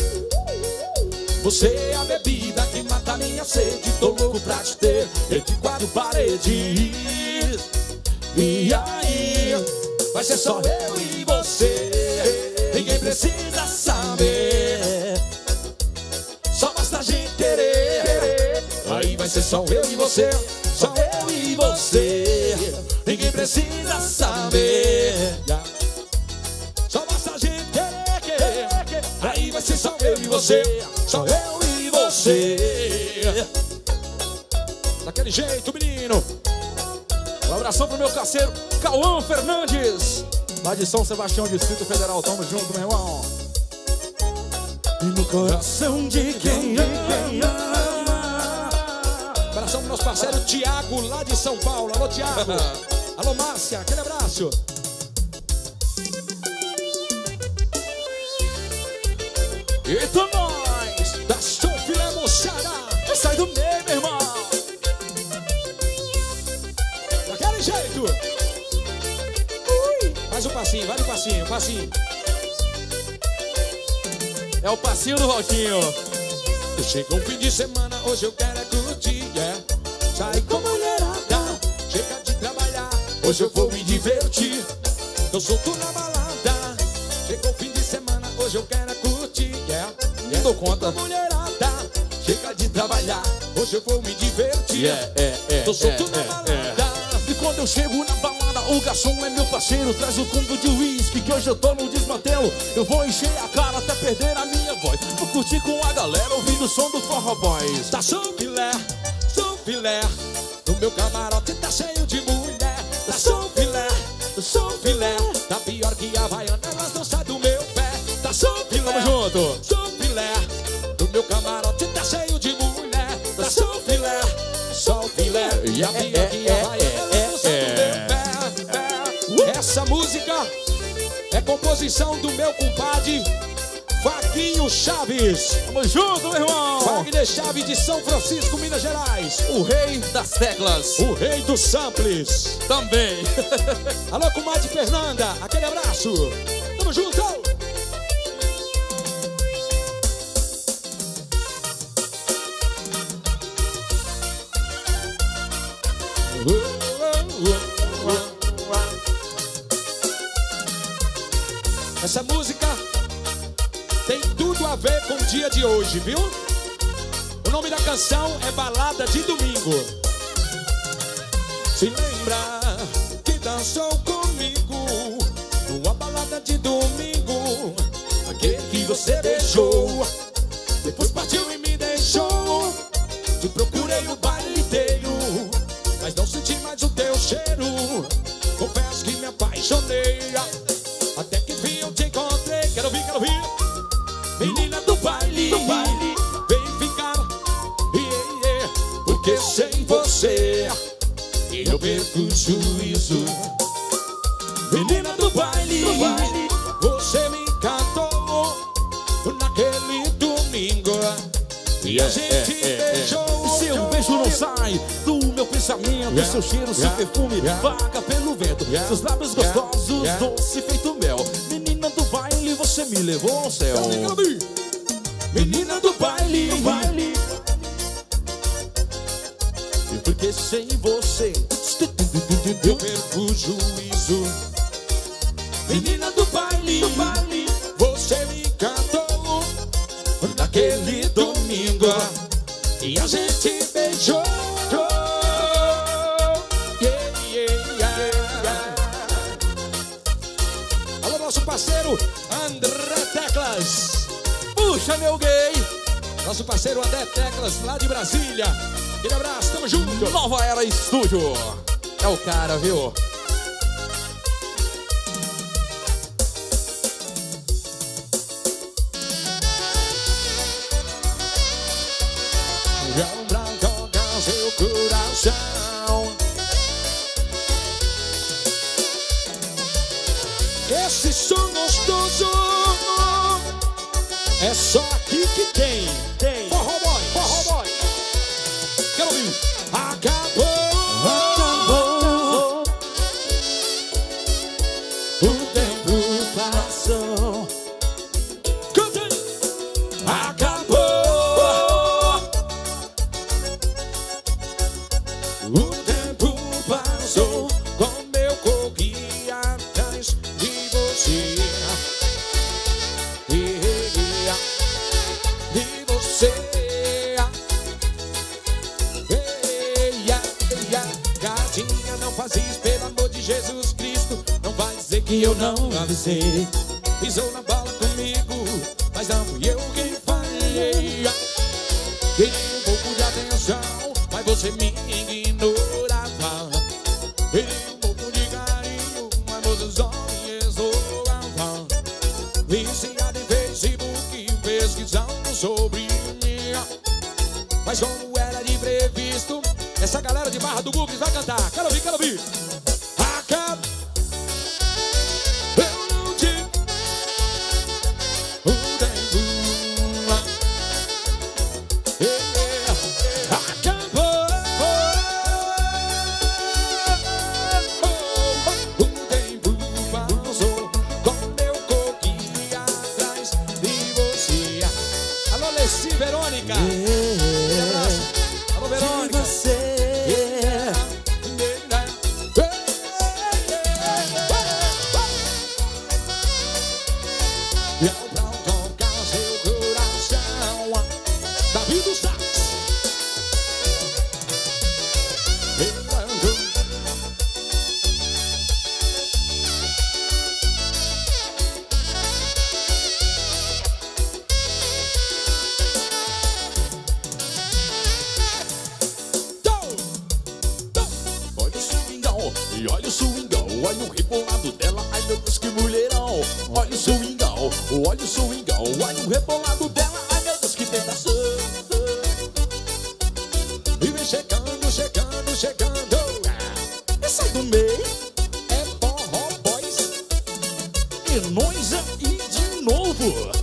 Você é a bebida que mata minha sede. Tô louco pra te ter entre quatro paredes. E aí, vai ser só eu e você. Ninguém precisa saber, só basta a gente querer. Aí vai ser só eu e você, só eu e você. Ninguém precisa saber, só basta a gente querer, querer. você, só eu e você. Daquele jeito, menino.
Um abração pro meu parceiro Cauã Fernandes, lá de São Sebastião, Distrito Federal. Tamo junto, meu irmão. E no coração de quem ama.
Abração pro nosso parceiro Tiago, lá de São Paulo. Alô, Tiago. Alô, Márcia, aquele abraço.
Eita, nós!
Da Sofilé Moçada.
Sai do meio, meu irmão.
Daquele jeito. Ui. Mais um passinho, vai um passinho, um passinho.
É o passinho do Valtinho.
Chega um fim de semana, hoje eu quero é curtir, yeah. Sair com a mulherada, chega de trabalhar, hoje eu vou me divertir. Tô solto na balada, chega o fim de semana, hoje eu quero é curtir, yeah.
Não dou conta.
Com a mulherada, chega de trabalhar, hoje eu vou me divertir.
Yeah, é, é,
Tô solto
é,
na
é,
balada.
é. E quando eu chego na balada, o garçom é meu parceiro. Traz o combo de uísque que hoje eu tô no desmantelo. Eu vou encher a cara até perder a minha voz. Vou curtir com a galera ouvindo o som do Forró Boys.
Tá só filé, só filé. No meu camarote tá cheio de mulher. Tá só filé, só filé. Tá pior que a Havaiana, elas não saem do meu pé. Tá só filé,
Tamo junto.
só filé. No meu camarote tá cheio de mulher. Tá só filé, só filé. E a pior que a Havaiana, elas não saem do meu pé. pé. Essa música é composição do meu compadre Vaguinho Chaves.
Tamo junto, meu irmão.
Wagner Chaves de São Francisco, Minas Gerais.
O rei das teclas.
O rei dos samples.
Também.
Alô, comadre Fernanda, aquele abraço. Tamo junto. Essa música tem tudo a ver com o dia de hoje, viu? O nome da canção é Balada de Domingo. Se lembra que dançou comigo numa balada de domingo? Aquele que você beijou, depois partiu e me deixou. Te procurei o baile inteiro, mas não senti mais o teu cheiro. Confesso que me apaixonei, até que enfim eu te encontrei. Quero ouvir, quero ouvir. Menina do baile, do baile, vem ficar, yeah, yeah, porque sem você eu perco o juízo. Menina do baile, do baile, você me encantou naquele domingo e a gente
é, é,
beijou.
é. Seu beijo não sai do meu pensamento,
Yeah,
seu cheiro, seu
yeah,
perfume
yeah,
vaga pelo vento,
yeah,
seus lábios
yeah,
gostosos,
yeah.
doce feito mel. Menina do baile, você me levou ao céu.
Menina do baile, do baile,
e porque sem você
eu perco o juízo. Menina do baile, do baile, você me encantou naquele domingo e a gente beijou. Yeah, yeah, yeah. Alô, nosso parceiro André Teclas.
puxa, meu gay.
Nosso parceiro André Teclas, lá de Brasília. Aquele abraço, tamo junto.
Nova Era Estúdio. É o cara, viu?
Pra tocar seu coração. Esse som gostoso é só aqui que tem. Tem. Forró Boy, Forró Boy. Quero ouvir. Acabou.
Acabou.
O tempo passou. Canta aí. Acabou. O tempo passou, como eu corri atrás de você. E de você. Eia, eia, gatinha, não faz isso, pelo amor de Jesus Cristo. Não vai dizer que eu não avisei. Pisou na bola comigo, mas não fui eu quem falhei. meus olhos do alto, viciado em Facebook, pesquisando sobre mim. Mas como era de previsto, essa galera de Barra do Google vai cantar. Quero ouvir, quero ouvir. Acaba. Eu não te o tempo. Acabou. O tempo passou com meu coquinho atrás de você. Alô, Leci, Verônica. Um abraço. Alô, Verônica. E ao pra tocar seu coração, Davi dos Sax. Olha o swingão, e olha o swingão, olha o rebolado dela, ai meu Deus que mulherão. Olha o swingão, olha o swingão, olha o rebolado dela, ai meu Deus que tentação. E vem chegando, chegando, chegando, e sai do meio, é Forró Boys. E nós aí de novo.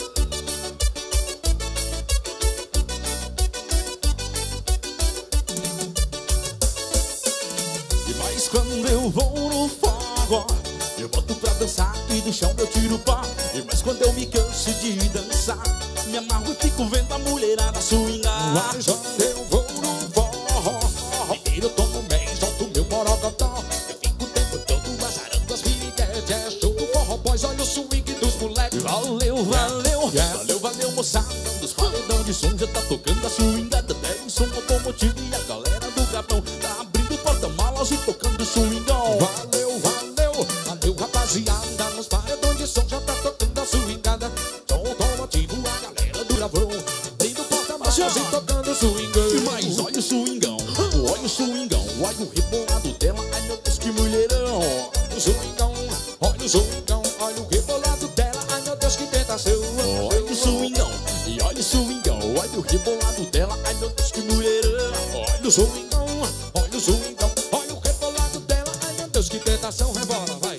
Mas quando eu vou no forró, eu boto pra dançar e do chão eu tiro o pó. E mas quando eu me canso de dançar, me amarro e fico vendo a mulherada swingar. Mas quando eu vou no forró, inteiro eu tomo bem, solto meu morocotó. Eu fico o tempo todo azarando as piriguetes. Show do Forró Boys, olha o swing dos moleques. Valeu, valeu, valeu, valeu, moçada. Dos paredão de som já tá tocando a swingada. Tem som automotivo e a galera do grabão tá abrindo porta-malas e tocando swingão. Valeu, valeu, valeu, rapaziada. Nos paredões de som já tá tocando a swingada. Som automotivo, a galera do gravão abrindo porta-malas e tocando swingão. Mas olha o swingão, olha o swingão, olha o rebolado dela, ai meu Deus que mulherão. Olha o swingão, olha o swingão, olha o rebolado dela, ai meu Deus que tentação. Olha o swingão, e olha o swingão, olha o rebolado dela, ai meu Deus que mulherão. Olha o swingão, olha o swingão, olha o rebolado dela, ai meu Deus que tentação. Rebola, vai.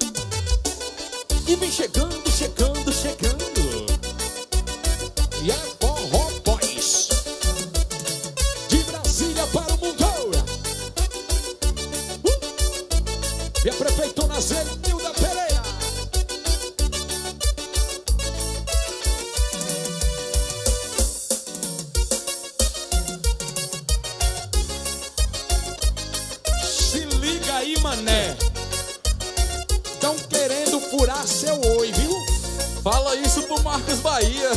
E vem chegando, chegando, chegando. E é Forró Boys, de Brasília para o mundo. Uh! E a prefeitona Zenilda Pereira. Se liga aí, mané. Tão querendo furar seu oi, viu?
Fala isso pro Marcos Bahia.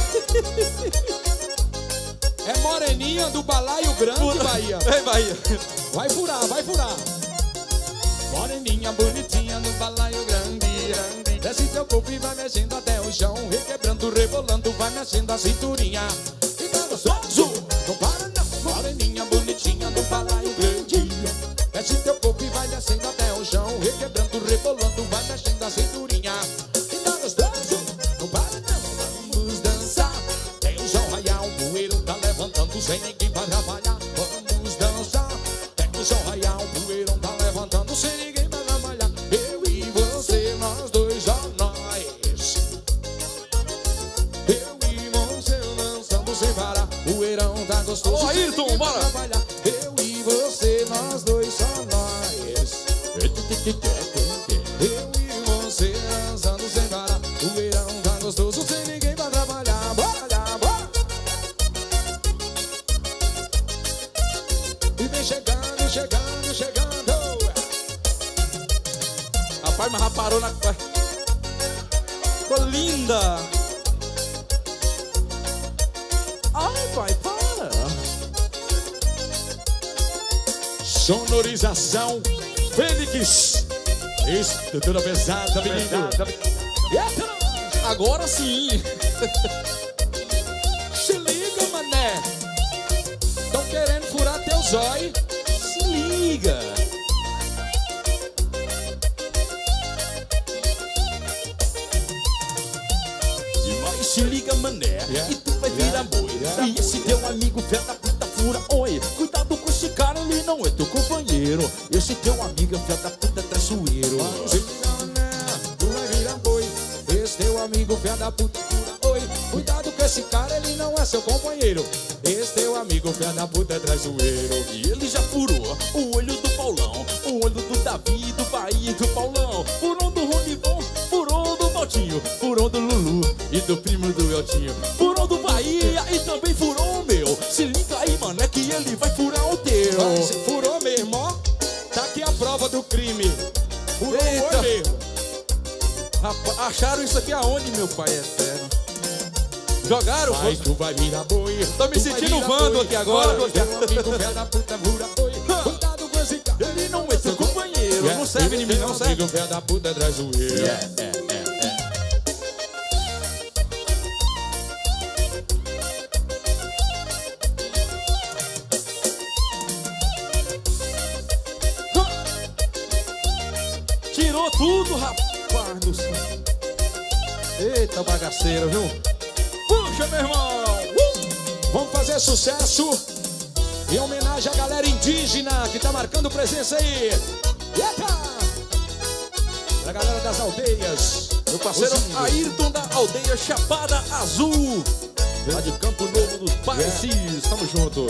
É moreninha do Balaio Grande,
Fura.
Bahia.
Ei, Bahia.
Vai furar, vai furar. Moreninha bonitinha no Balaio Grande, grande. Desce teu corpo e vai mexendo até o chão. Requebrando, rebolando, vai mexendo a cinturinha. E tá gostoso, não para não. Moreninha bonitinha no Balaio Grande. Desce teu corpo e vai descendo até o chão. Requebrando, rebolando, vai mexendo a cinturinha. E tá gostoso, não para não. Vamos dançar. Tem o João Raial, o poeiro tá levantando sem ninguém para trabalhar. Vamos dançar. Tem o João Raial, o poeiro tá levantando sem ninguém para trabalhar. Eu e você, nós dois, ó nós. Eu e você dançando sem parar. O poeirão tá gostoso.
Ô, Ayrton,
sem ninguém pra
bora.
trabalhar. Eu e você, nós dois, só nós. Eu e você dançando sem parar. O verão tá gostoso sem ninguém pra trabalhar. Bora, bora. E vem chegando, chegando, chegando.
Rapaz, mas já parou na... Ficou linda. Ai, pai, para.
Sonorização Fênix. Estrutura pesada, menino. Eita!
Agora sim.
Se liga, mané. Tão querendo furar teu zóio.
Se liga.
se liga mané,
Yeah.
e tu vai virar boi.
Yeah.
E esse teu amigo fé da puta fura oi. Cuidado com esse cara, ele não é teu companheiro. Esse teu amigo fé da puta traiçoeiro.
Tu vai virar boi. Esse teu amigo fé da puta fura oi. Cuidado com esse cara, ele não é seu companheiro. Esse teu amigo fé da puta é traiçoeiro.
E ele já furou o olho do Paulão, o olho do Davi, do Bahia e do Paulão. Furou do Ronivon, furou do Valtinho, furou do Lulu e do primo do Eltinho. Furou do Bahia e também furou o meu. Se liga aí, mano, é que ele vai furar o teu.
Mas furou mesmo, ó. Tá aqui a prova do crime. Furou
Eita.
o mesmo.
Rapaz, acharam isso aqui aonde, meu pai eterno? Jogaram?
Mas tu vai virar boi.
Tô me
Tu vai
sentindo
virar
vando
boi.
aqui agora.
Olha, teu amigo fé da puta fura oi. Cuidado com esse cara,
Ele não é seu companheiro. Não serve em mim, não serve.
Amigo fé da puta é traiçoeiro.
É, é, é, é. Tirou tudo, rapaz do céu. Eita bagaceira, viu? Puxa, meu irmão! Uh!
Vamos fazer sucesso em homenagem à galera indígena que tá marcando presença aí. Eita! Pra galera das aldeias.
Meu parceiro
Os índios.
Ayrton da aldeia Chapada Azul, lá de Campo Novo dos Parecis. Tamo junto.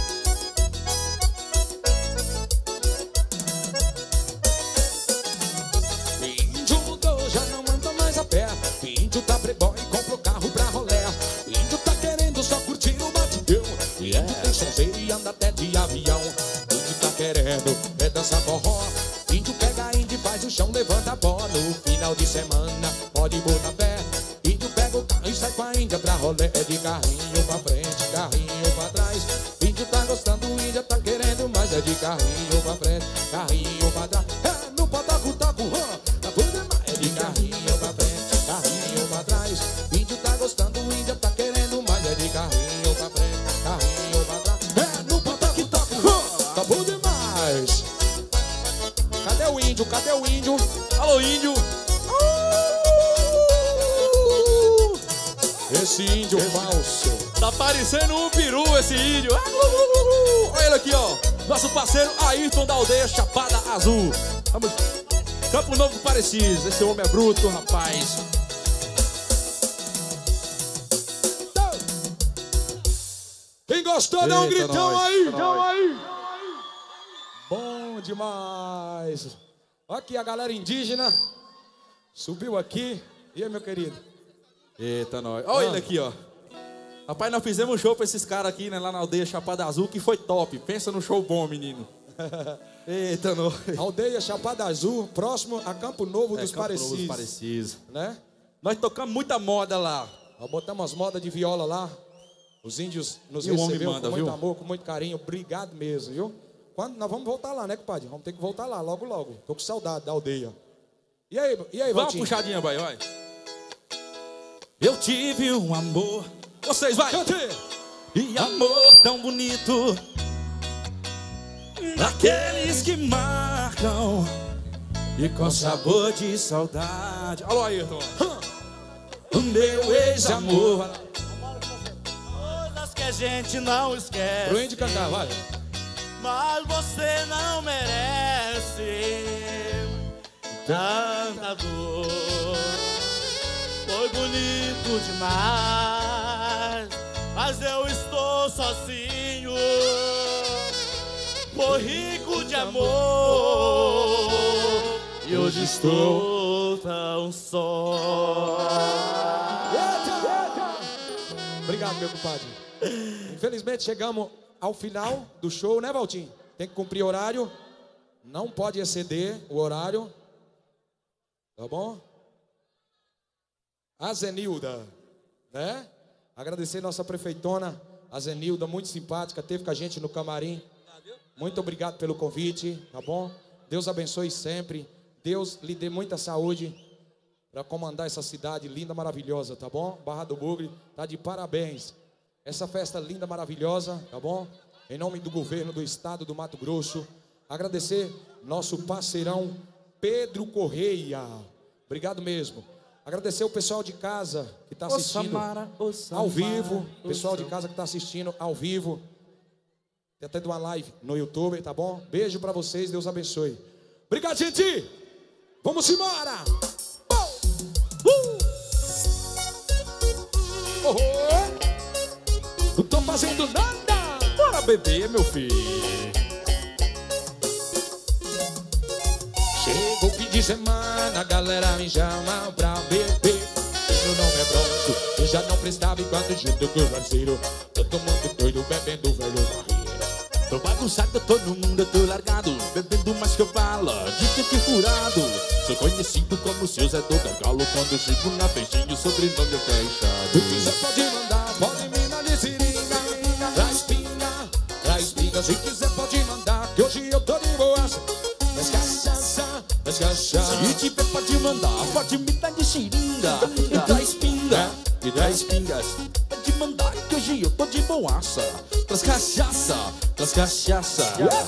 Índio do já não anda mais a pé. Índio tá playboy e comprou carro pra rolé. Índio tá querendo só curtir o batidão. Índio tem sonzeiro e anda até de avião. Índio tá querendo é dançar forró. Índio pega índio e faz o chão, levanta a pó. No final de semana pode botar pé. Índio pega o carro e sai com a índia pra rolé. É de carrinho pra frente, carrinho pra trás. Índio tá gostando, índia tá querendo mais. É de carrinho pra frente, carrinho pra trás. É no pataco, taco, tá tudo demais. É de carrinho pra frente, carrinho pra trás. Índio tá gostando, índia tá querendo mais. É de carrinho pra frente, carrinho pra trás. É no pataco, taco, tá tudo demais. Cadê o índio? Cadê o índio?
Alô, índio!
Esse índio falso.
Tá parecendo um peru esse índio. Ah, uh, uh, uh. Olha ele aqui, ó. Nosso parceiro Ayrton da aldeia Chapada Azul. Vamos. Campo Novo Parecis. Esse homem é bruto, rapaz.
Quem gostou, dá um
Eita,
gritão
nós,
aí.
é nóis.
aí. Bom demais. Olha aqui a galera indígena. Subiu aqui. E aí, meu querido?
Eita, nós. Olha ele aqui, ó. Rapaz, nós fizemos um show pra esses caras aqui, né? Lá na aldeia Chapada Azul, que foi top. Pensa no show bom, menino. Eita, nós.
Aldeia Chapada Azul, próximo a Campo Novo
É,
dos
Campo Novo
Parecis.
dos Parecis.
Né?
Nós tocamos muita moda lá.
Nós botamos as modas de viola lá. Os índios nos
E o homem
receberam
manda,
com muito
viu?
amor, com muito carinho. Obrigado mesmo, viu? Quando nós vamos voltar lá, né, compadre? Vamos ter que voltar lá, logo, logo. Tô com saudade da aldeia. E aí, e aí,
Vamos uma
Valtinho?
puxadinha, vai, vai. Eu tive um amor. Vocês, vai.
Cante!
E amor tão bonito, daqueles que marcam e com sabor de saudade. Alô, Ayrton. O meu ex-amor.
Coisas que a gente não esquece,
Pro índio cantar, vai.
mas você não merece tanta dor. Foi bonito demais, mas eu estou sozinho. Foi rico de amor e hoje estou tão só.
Obrigado, meu compadre. Infelizmente chegamos ao final do show, né, Valtinho? Tem que cumprir horário. Não pode exceder o horário. Tá bom? A Zenilda, né? Agradecer nossa prefeitona, a Zenilda, muito simpática, teve com a gente no camarim. Muito obrigado pelo convite, tá bom? Deus abençoe sempre. Deus lhe dê muita saúde para comandar essa cidade linda, maravilhosa, tá bom? Barra do Bugre tá de parabéns. Essa festa linda, maravilhosa, tá bom? Em nome do governo do estado do Mato Grosso. Agradecer nosso parceirão Pedro Correia. Obrigado mesmo. Agradecer o pessoal de casa que está
Ô,
assistindo
Samara, ô, Samara,
ao vivo.
ô,
Pessoal de
Samara.
casa que está assistindo ao vivo. Tem até de uma live no YouTube, tá bom? Beijo pra vocês, Deus abençoe. Obrigado, gente! Vamos embora! Uh! Oh, oh. Não tô fazendo nada!
Bora beber, meu filho.
Chega o fim de semana, a galera me chama pra beber. Meu nome é Bronco, eu já não prestava enquanto junto com o parceiro. Todo mundo doido, bebendo velho barreiro.
Tô bagunçado, tô no mundo, tô largado, bebendo mais que eu falo, de tempo furado. Sou conhecido como seu Zé do Gargalo, quando chego na festinha o sobrenome é fechado.
Se quiser pode mandar, pode mina de seringa. Traz pinga, traz pinga. Se quiser pode mandar, que hoje eu tô de boaça. Mas cachaça, mas cachaça.
Se tiver pode mandar, pode me dar de seringa. E traz pinga, e traz pingas. Pode mandar que hoje eu tô de boaça. Traz cachaça, traz cachaça.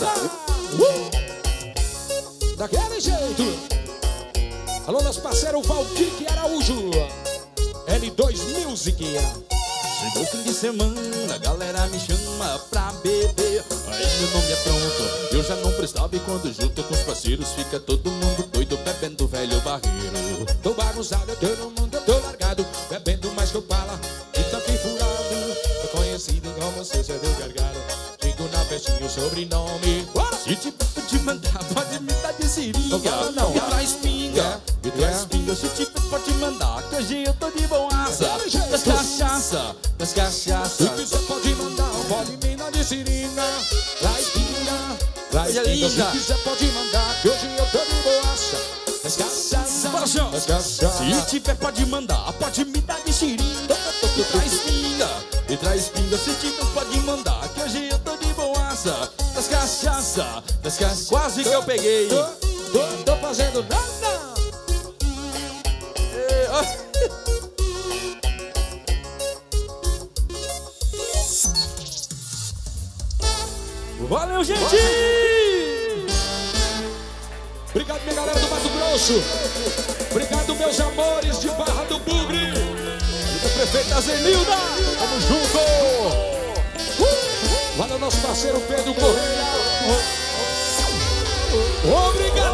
Uh! Daquele jeito. Alô, nosso parceiro Valdir Araújo. L dois Music.
Chegou o fim de semana, a galera me chama pra beber. Aí meu nome é Pronto, eu já não prestava. E quando junto com os parceiros fica todo mundo doido, bebendo velho barreiro.
Tô bagunçado, todo mundo, eu tô largado, bebendo mais que eu fala, de tanto furado. Tô conhecido como seu Zé do Gargalo. Digo na festinha o sobrenome.
Se tiver pode mandar, pode me dar de seringa.
Não, não.
E traz pinga, e traz pinga. Se tiver pode mandar, que hoje eu tô de boaça. Das cachaça, das cachaça.
Se quiser pode mandar, pode mina de seringa. Traz pinga, traz
Olha,
pinga.
linda.
Se quiser pode mandar, que hoje eu tô de boaça. Das cachaça,
Bora, João.
das cachaça.
Se tiver pode mandar, pode me dar de seringa. E traz pinga, e traz pinga. Se tiver pode mandar, que hoje eu tô de boaça. Das cachaça, das cachaça. Quase que eu peguei.
Tô, tô, tô fazendo nada.
É, ó. Valeu, gente!
Obrigado, minha galera do Mato Grosso. Obrigado, meus amores de Barra do Bugre.
O prefeito Zenilda, tamo junto!
Uh! Valeu, nosso parceiro Pedro Correia. Obrigado.